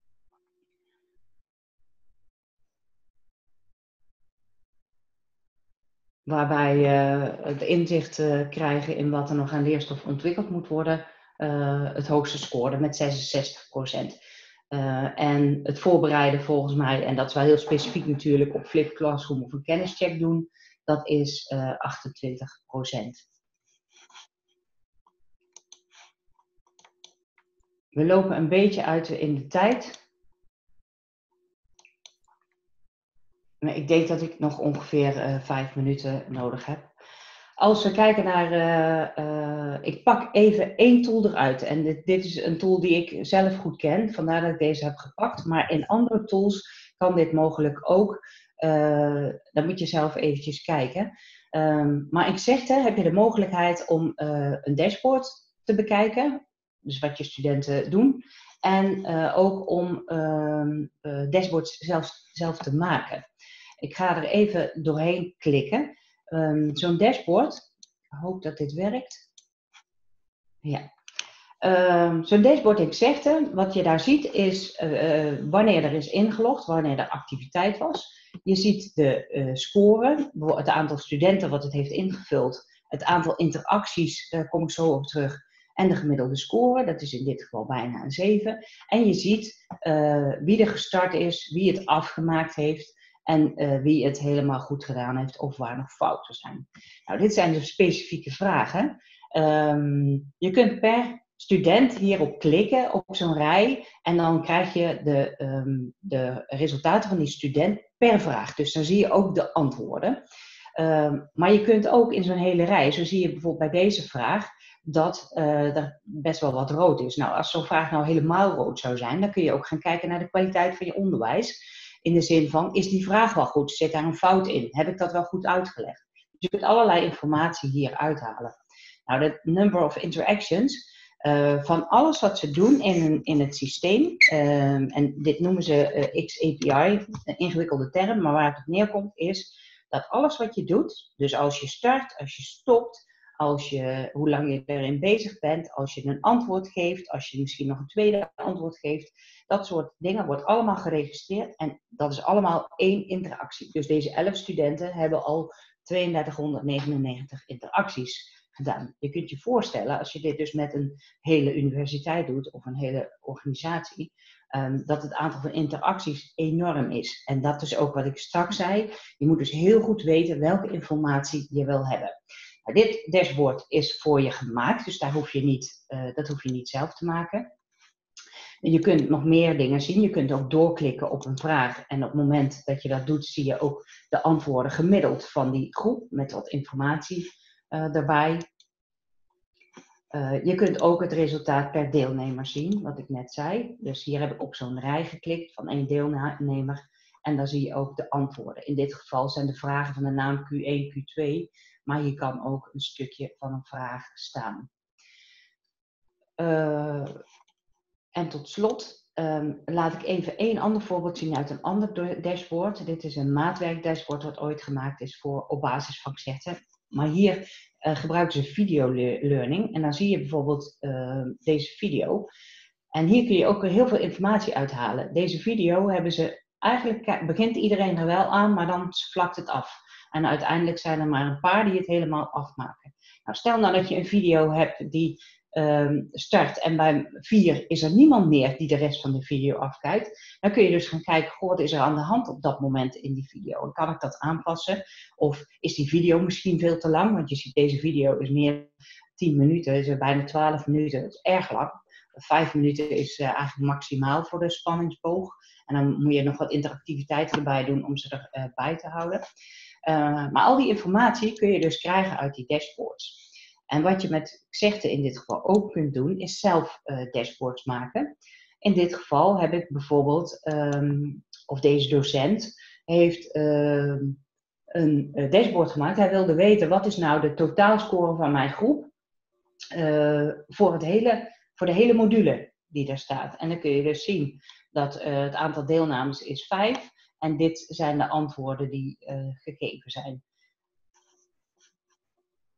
Waarbij uh, het inzicht uh, krijgen in wat er nog aan leerstof ontwikkeld moet worden, uh, het hoogste scoorde met zesenzestig procent. Uh, en het voorbereiden volgens mij, en dat is wel heel specifiek natuurlijk op Flip Classroom of een kennischeck doen, dat is uh, achtentwintig procent. We lopen een beetje uit in de tijd. Maar ik denk dat ik nog ongeveer uh, vijf minuten nodig heb. Als we kijken naar, uh, uh, ik pak even één tool eruit. En dit, dit is een tool die ik zelf goed ken, vandaar dat ik deze heb gepakt. Maar in andere tools kan dit mogelijk ook. Uh, dan moet je zelf eventjes kijken. Um, maar in Xerte heb je de mogelijkheid om uh, een dashboard te bekijken. Dus wat je studenten doen. En uh, ook om uh, uh, dashboards zelf, zelf te maken. Ik ga er even doorheen klikken. Um, Zo'n dashboard, ik hoop dat dit werkt. Ja. Um, Zo'n dashboard in Xerte, wat je daar ziet is uh, uh, wanneer er is ingelogd, wanneer er activiteit was. Je ziet de uh, score, het aantal studenten wat het heeft ingevuld, het aantal interacties, daar kom ik zo op terug, en de gemiddelde score, dat is in dit geval bijna een zeven. En je ziet uh, wie er gestart is, wie het afgemaakt heeft. En uh, wie het helemaal goed gedaan heeft of waar nog fouten zijn. Nou, dit zijn de specifieke vragen. Um, je kunt per student hierop klikken, op zo'n rij. En dan krijg je de, um, de resultaten van die student per vraag. Dus dan zie je ook de antwoorden. Um, maar je kunt ook in zo'n hele rij, zo zie je bijvoorbeeld bij deze vraag, dat uh, er best wel wat rood is. Nou, als zo'n vraag nou helemaal rood zou zijn, dan kun je ook gaan kijken naar de kwaliteit van je onderwijs. In de zin van, is die vraag wel goed? Zit daar een fout in? Heb ik dat wel goed uitgelegd? Dus je kunt allerlei informatie hier uithalen. Nou, de number of interactions, uh, van alles wat ze doen in, in het systeem, uh, en dit noemen ze uh, X A P I, een ingewikkelde term, maar waar het op neerkomt is dat alles wat je doet, dus als je start, als je stopt, als je, hoe lang je erin bezig bent, als je een antwoord geeft, als je misschien nog een tweede antwoord geeft, dat soort dingen wordt allemaal geregistreerd en dat is allemaal één interactie. Dus deze elf studenten hebben al tweeduizendvijfhonderdnegenennegentig interacties gedaan. Je kunt je voorstellen, als je dit dus met een hele universiteit doet of een hele organisatie, um, dat het aantal van interacties enorm is. En dat is ook wat ik straks zei. Je moet dus heel goed weten welke informatie je wil hebben. Nou, dit dashboard is voor je gemaakt, dus daar hoef je niet, uh, dat hoef je niet zelf te maken. En je kunt nog meer dingen zien. Je kunt ook doorklikken op een vraag. En op het moment dat je dat doet, zie je ook de antwoorden gemiddeld van die groep. Met wat informatie uh, daarbij. Uh, je kunt ook het resultaat per deelnemer zien, wat ik net zei. Dus hier heb ik op zo'n rij geklikt van één deelnemer. En dan zie je ook de antwoorden. In dit geval zijn de vragen van de naam Q één, Q twee. Maar hier kan ook een stukje van een vraag staan. Uh, En tot slot um, laat ik even één ander voorbeeld zien uit een ander dashboard. Dit is een maatwerkdashboard wat ooit gemaakt is voor, op basis van Xerte. Maar hier uh, gebruiken ze videolearning. En dan zie je bijvoorbeeld uh, deze video. En hier kun je ook heel veel informatie uithalen. Deze video hebben ze, eigenlijk begint iedereen er wel aan, maar dan vlakt het af. En uiteindelijk zijn er maar een paar die het helemaal afmaken. Nou, stel nou dat je een video hebt die Um, start en bij vier is er niemand meer die de rest van de video afkijkt. Dan kun je dus gaan kijken, goh, wat is er aan de hand op dat moment in die video? Kan ik dat aanpassen? Of is die video misschien veel te lang? Want je ziet, deze video is meer dan tien minuten, is bijna twaalf minuten. Dat is erg lang. Vijf minuten is uh, eigenlijk maximaal voor de spanningsboog. En dan moet je nog wat interactiviteit erbij doen om ze erbij uh, te houden. Uh, maar al die informatie kun je dus krijgen uit die dashboards. En wat je met Xerte in dit geval ook kunt doen, is zelf uh, dashboards maken. In dit geval heb ik bijvoorbeeld, um, of deze docent heeft uh, een uh, dashboard gemaakt. Hij wilde weten, wat is nou de totaalscore van mijn groep uh, voor, het hele, voor de hele module die daar staat. En dan kun je dus zien dat uh, het aantal deelnames is vijf. En dit zijn de antwoorden die uh, gegeven zijn.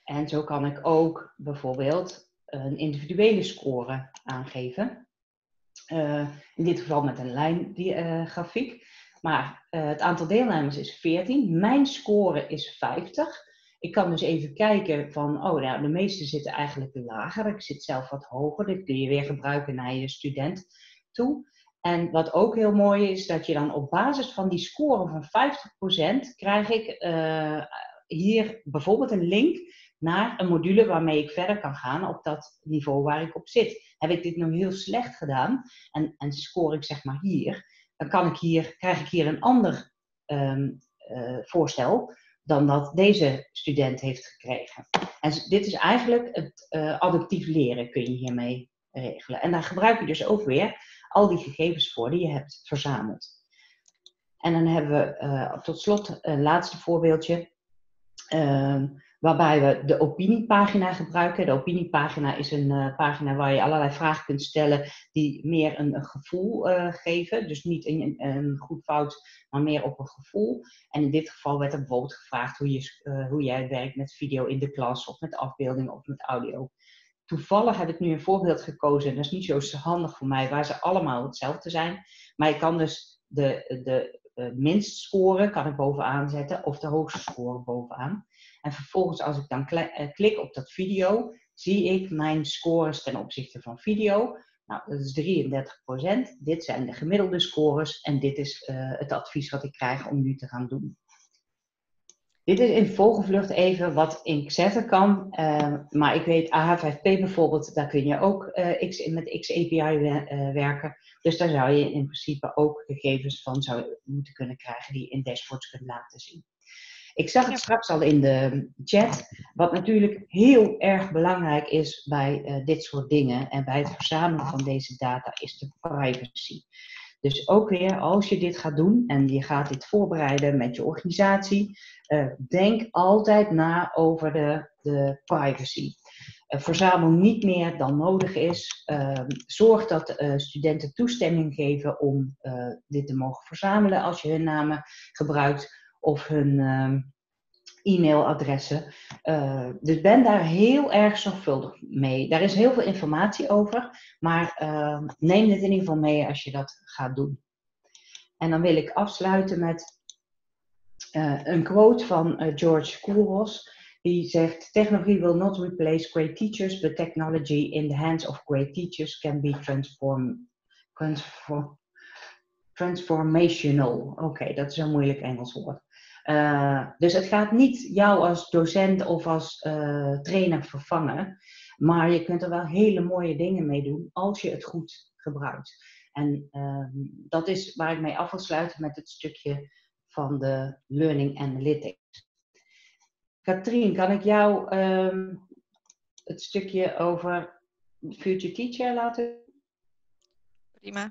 En zo kan ik ook bijvoorbeeld een individuele score aangeven. Uh, in dit geval met een lijngrafiek. Uh, maar uh, het aantal deelnemers is veertien. Mijn score is vijftig. Ik kan dus even kijken van, oh nou, de meeste zitten eigenlijk lager. Ik zit zelf wat hoger. Dit kun je weer gebruiken naar je student toe. En wat ook heel mooi is, dat je dan op basis van die score van vijftig procent krijg ik uh, hier bijvoorbeeld een link naar een module waarmee ik verder kan gaan op dat niveau waar ik op zit. Heb ik dit nou heel slecht gedaan en, en score ik zeg maar hier, dan kan ik hier, krijg ik hier een ander um, uh, voorstel dan dat deze student heeft gekregen. En dit is eigenlijk het uh, adaptief leren kun je hiermee regelen. En daar gebruik je dus ook weer al die gegevens voor die je hebt verzameld. En dan hebben we uh, tot slot een laatste voorbeeldje. Uh, waarbij we de opiniepagina gebruiken. De opiniepagina is een uh, pagina waar je allerlei vragen kunt stellen die meer een, een gevoel uh, geven. Dus niet een, een goed fout, maar meer op een gevoel. En in dit geval werd er bijvoorbeeld gevraagd hoe, je, uh, hoe jij werkt met video in de klas of met afbeeldingen of met audio. Toevallig heb ik nu een voorbeeld gekozen, en dat is niet zo handig voor mij, waar ze allemaal hetzelfde zijn. Maar je kan dus de, de uh, minst score kan ik bovenaan zetten of de hoogste score bovenaan. En vervolgens als ik dan klik op dat video, zie ik mijn scores ten opzichte van video. Nou, dat is drieëndertig procent. Dit zijn de gemiddelde scores en dit is uh, het advies wat ik krijg om nu te gaan doen. Dit is in vogelvlucht even wat ik zetten kan, uh, maar ik weet A H vijf P bijvoorbeeld, daar kun je ook uh, X, met X A P I uh, werken. Dus daar zou je in principe ook gegevens van zou moeten kunnen krijgen die je in dashboards kunt laten zien. Ik zag het ja. straks al in de chat, wat natuurlijk heel erg belangrijk is bij uh, dit soort dingen en bij het verzamelen van deze data, is de privacy. Dus ook weer, als je dit gaat doen en je gaat dit voorbereiden met je organisatie, uh, denk altijd na over de, de privacy. Uh, verzamel niet meer dan nodig is. Uh, zorg dat uh, studenten toestemming geven om uh, dit te mogen verzamelen als je hun namen gebruikt of hun uh, e-mailadressen. Uh, dus ben daar heel erg zorgvuldig mee. Daar is heel veel informatie over, maar uh, neem dit in ieder geval mee als je dat gaat doen. En dan wil ik afsluiten met uh, een quote van uh, George Couros. Die zegt, technology will not replace great teachers, but technology in the hands of great teachers can be transform, transform, transformational. Oké, okay, dat is een moeilijk Engels woord. Uh, dus het gaat niet jou als docent of als uh, trainer vervangen, maar je kunt er wel hele mooie dingen mee doen als je het goed gebruikt. En uh, dat is waar ik mee af wil sluiten met het stukje van de Learning Analytics. Katrien, kan ik jou um, het stukje over Future Teacher laten? Prima.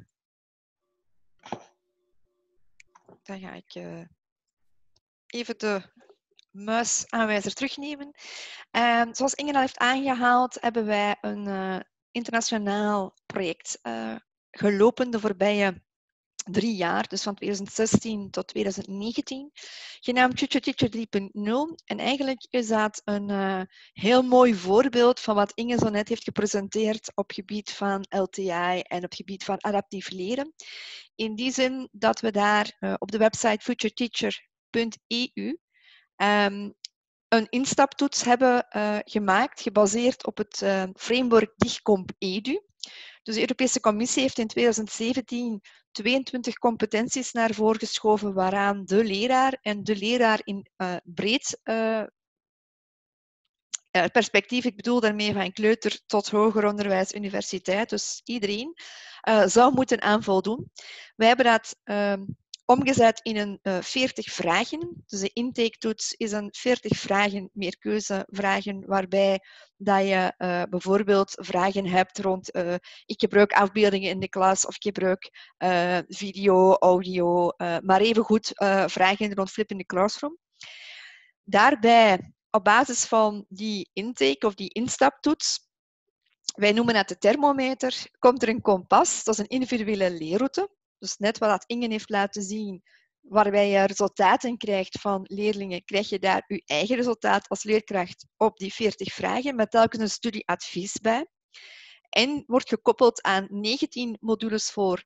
Dan ga ik uh, even de muisaanwijzer terugnemen. Uh, zoals Inge al heeft aangehaald, hebben wij een uh, internationaal project uh, gelopen de voorbije drie jaar, dus van twintig zestien tot twintig negentien, genaamd Future Teacher drie punt nul. En eigenlijk is dat een uh, heel mooi voorbeeld van wat Inge zo net heeft gepresenteerd op het gebied van L T I en op het gebied van adaptief leren. In die zin dat we daar uh, op de website future teacher punt e u um, een instaptoets hebben uh, gemaakt, gebaseerd op het uh, framework DIGCOMP Edu. Dus de Europese Commissie heeft in twintig zeventien tweeëntwintig competenties naar voren geschoven waaraan de leraar en de leraar in uh, breed uh, perspectief, ik bedoel daarmee van kleuter tot hoger onderwijs, universiteit, dus iedereen uh, zou moeten aan voldoen. Wij hebben dat uh, omgezet in een uh, veertig vragen. Dus de intaketoets is een veertig vragen, meerkeuzevragen, waarbij dat je uh, bijvoorbeeld vragen hebt rond uh, ik gebruik afbeeldingen in de klas of ik gebruik uh, video, audio, uh, maar evengoed uh, vragen rond flip in the classroom. Daarbij, op basis van die intake of die instaptoets, wij noemen het de thermometer, komt er een kompas, dat is een individuele leerroute. Dus net wat Inge heeft laten zien, waarbij je resultaten krijgt van leerlingen, krijg je daar je eigen resultaat als leerkracht op die veertig vragen met telkens een studieadvies bij. En wordt gekoppeld aan negentien modules voor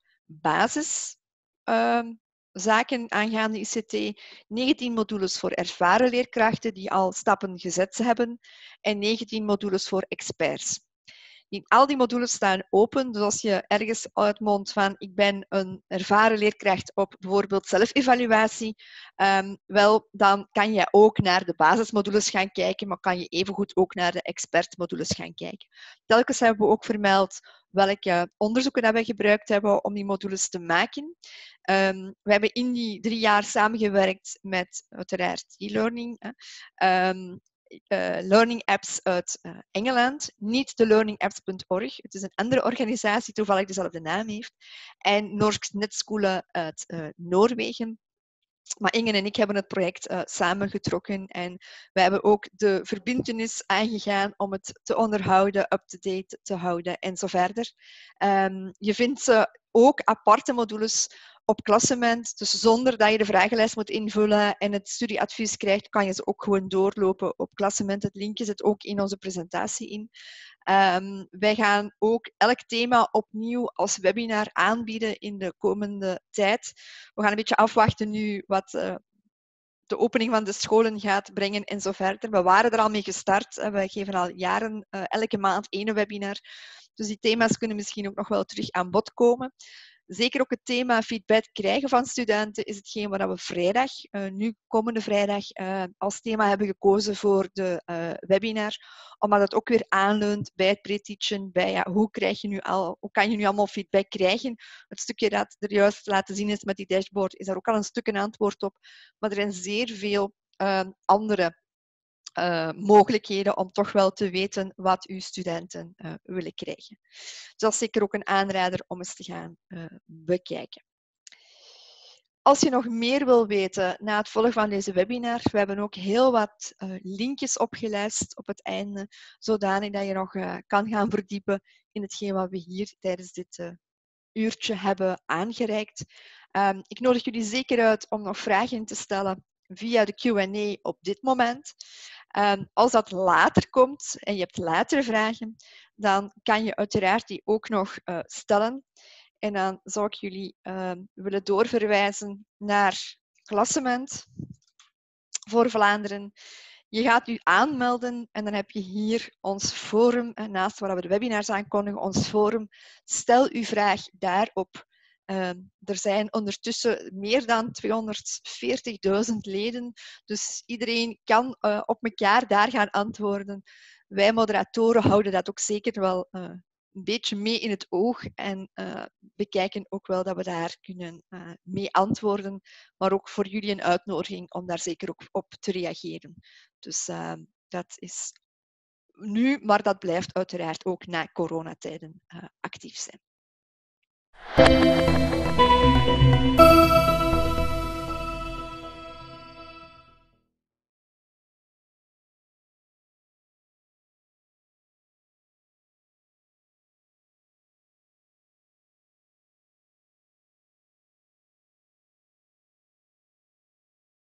basiszaken uh, aangaande I C T, negentien modules voor ervaren leerkrachten die al stappen gezet hebben en negentien modules voor experts. In al die modules staan open, dus als je ergens uitmondt van ik ben een ervaren leerkracht op bijvoorbeeld zelfevaluatie, um, wel, dan kan je ook naar de basismodules gaan kijken, maar kan je evengoed ook naar de expertmodules gaan kijken. Telkens hebben we ook vermeld welke onderzoeken dat we gebruikt hebben om die modules te maken. Um, we hebben in die drie jaar samengewerkt met uiteraard e-learning. Um, Uh, learning apps uit uh, Engeland, niet de learning apps punt org. Het is een andere organisatie, die toevallig dezelfde naam heeft. En Norsk Netskole uit uh, Noorwegen. Maar Inge en ik hebben het project uh, samengetrokken en we hebben ook de verbintenis aangegaan om het te onderhouden, up-to-date te houden en zo verder. Um, je vindt ze ook aparte modules op Klassement, dus zonder dat je de vragenlijst moet invullen en het studieadvies krijgt, kan je ze ook gewoon doorlopen op Klassement. Het linkje zit ook in onze presentatie in. Um, wij gaan ook elk thema opnieuw als webinar aanbieden in de komende tijd. We gaan een beetje afwachten nu wat uh, de opening van de scholen gaat brengen en zo verder. We waren er al mee gestart. We geven al jaren uh, elke maand één webinar. Dus die thema's kunnen misschien ook nog wel terug aan bod komen. Zeker ook het thema feedback krijgen van studenten is hetgeen waar we vrijdag, uh, nu komende vrijdag, uh, als thema hebben gekozen voor de uh, webinar. Omdat het ook weer aanleunt bij het pre-teachen, bij ja, hoe, krijg je nu al, hoe kan je nu allemaal feedback krijgen. Het stukje dat er juist laten zien is met die dashboard, is daar ook al een stuk een antwoord op. Maar er zijn zeer veel uh, andere Uh, mogelijkheden om toch wel te weten wat uw studenten uh, willen krijgen. Dus dat is zeker ook een aanrader om eens te gaan uh, bekijken. Als je nog meer wil weten na het volgen van deze webinar, we hebben ook heel wat uh, linkjes opgelijst op het einde, zodanig dat je nog uh, kan gaan verdiepen in hetgeen wat we hier tijdens dit uh, uurtje hebben aangereikt. Um, ik nodig jullie zeker uit om nog vragen te stellen via de Q en A op dit moment. Um, als dat later komt en je hebt latere vragen, dan kan je uiteraard die ook nog uh, stellen. En dan zou ik jullie um, willen doorverwijzen naar Klassement voor Vlaanderen. Je gaat u aanmelden en dan heb je hier ons forum, naast waar we de webinars aankondigen, ons forum. Stel uw vraag daarop. Uh, er zijn ondertussen meer dan tweehonderdveertigduizend leden, dus iedereen kan uh, op elkaar daar gaan antwoorden. Wij moderatoren houden dat ook zeker wel uh, een beetje mee in het oog en uh, bekijken ook wel dat we daar kunnen uh, mee antwoorden, maar ook voor jullie een uitnodiging om daar zeker ook op te reageren. Dus uh, dat is nu, maar dat blijft uiteraard ook na coronatijden uh, actief zijn.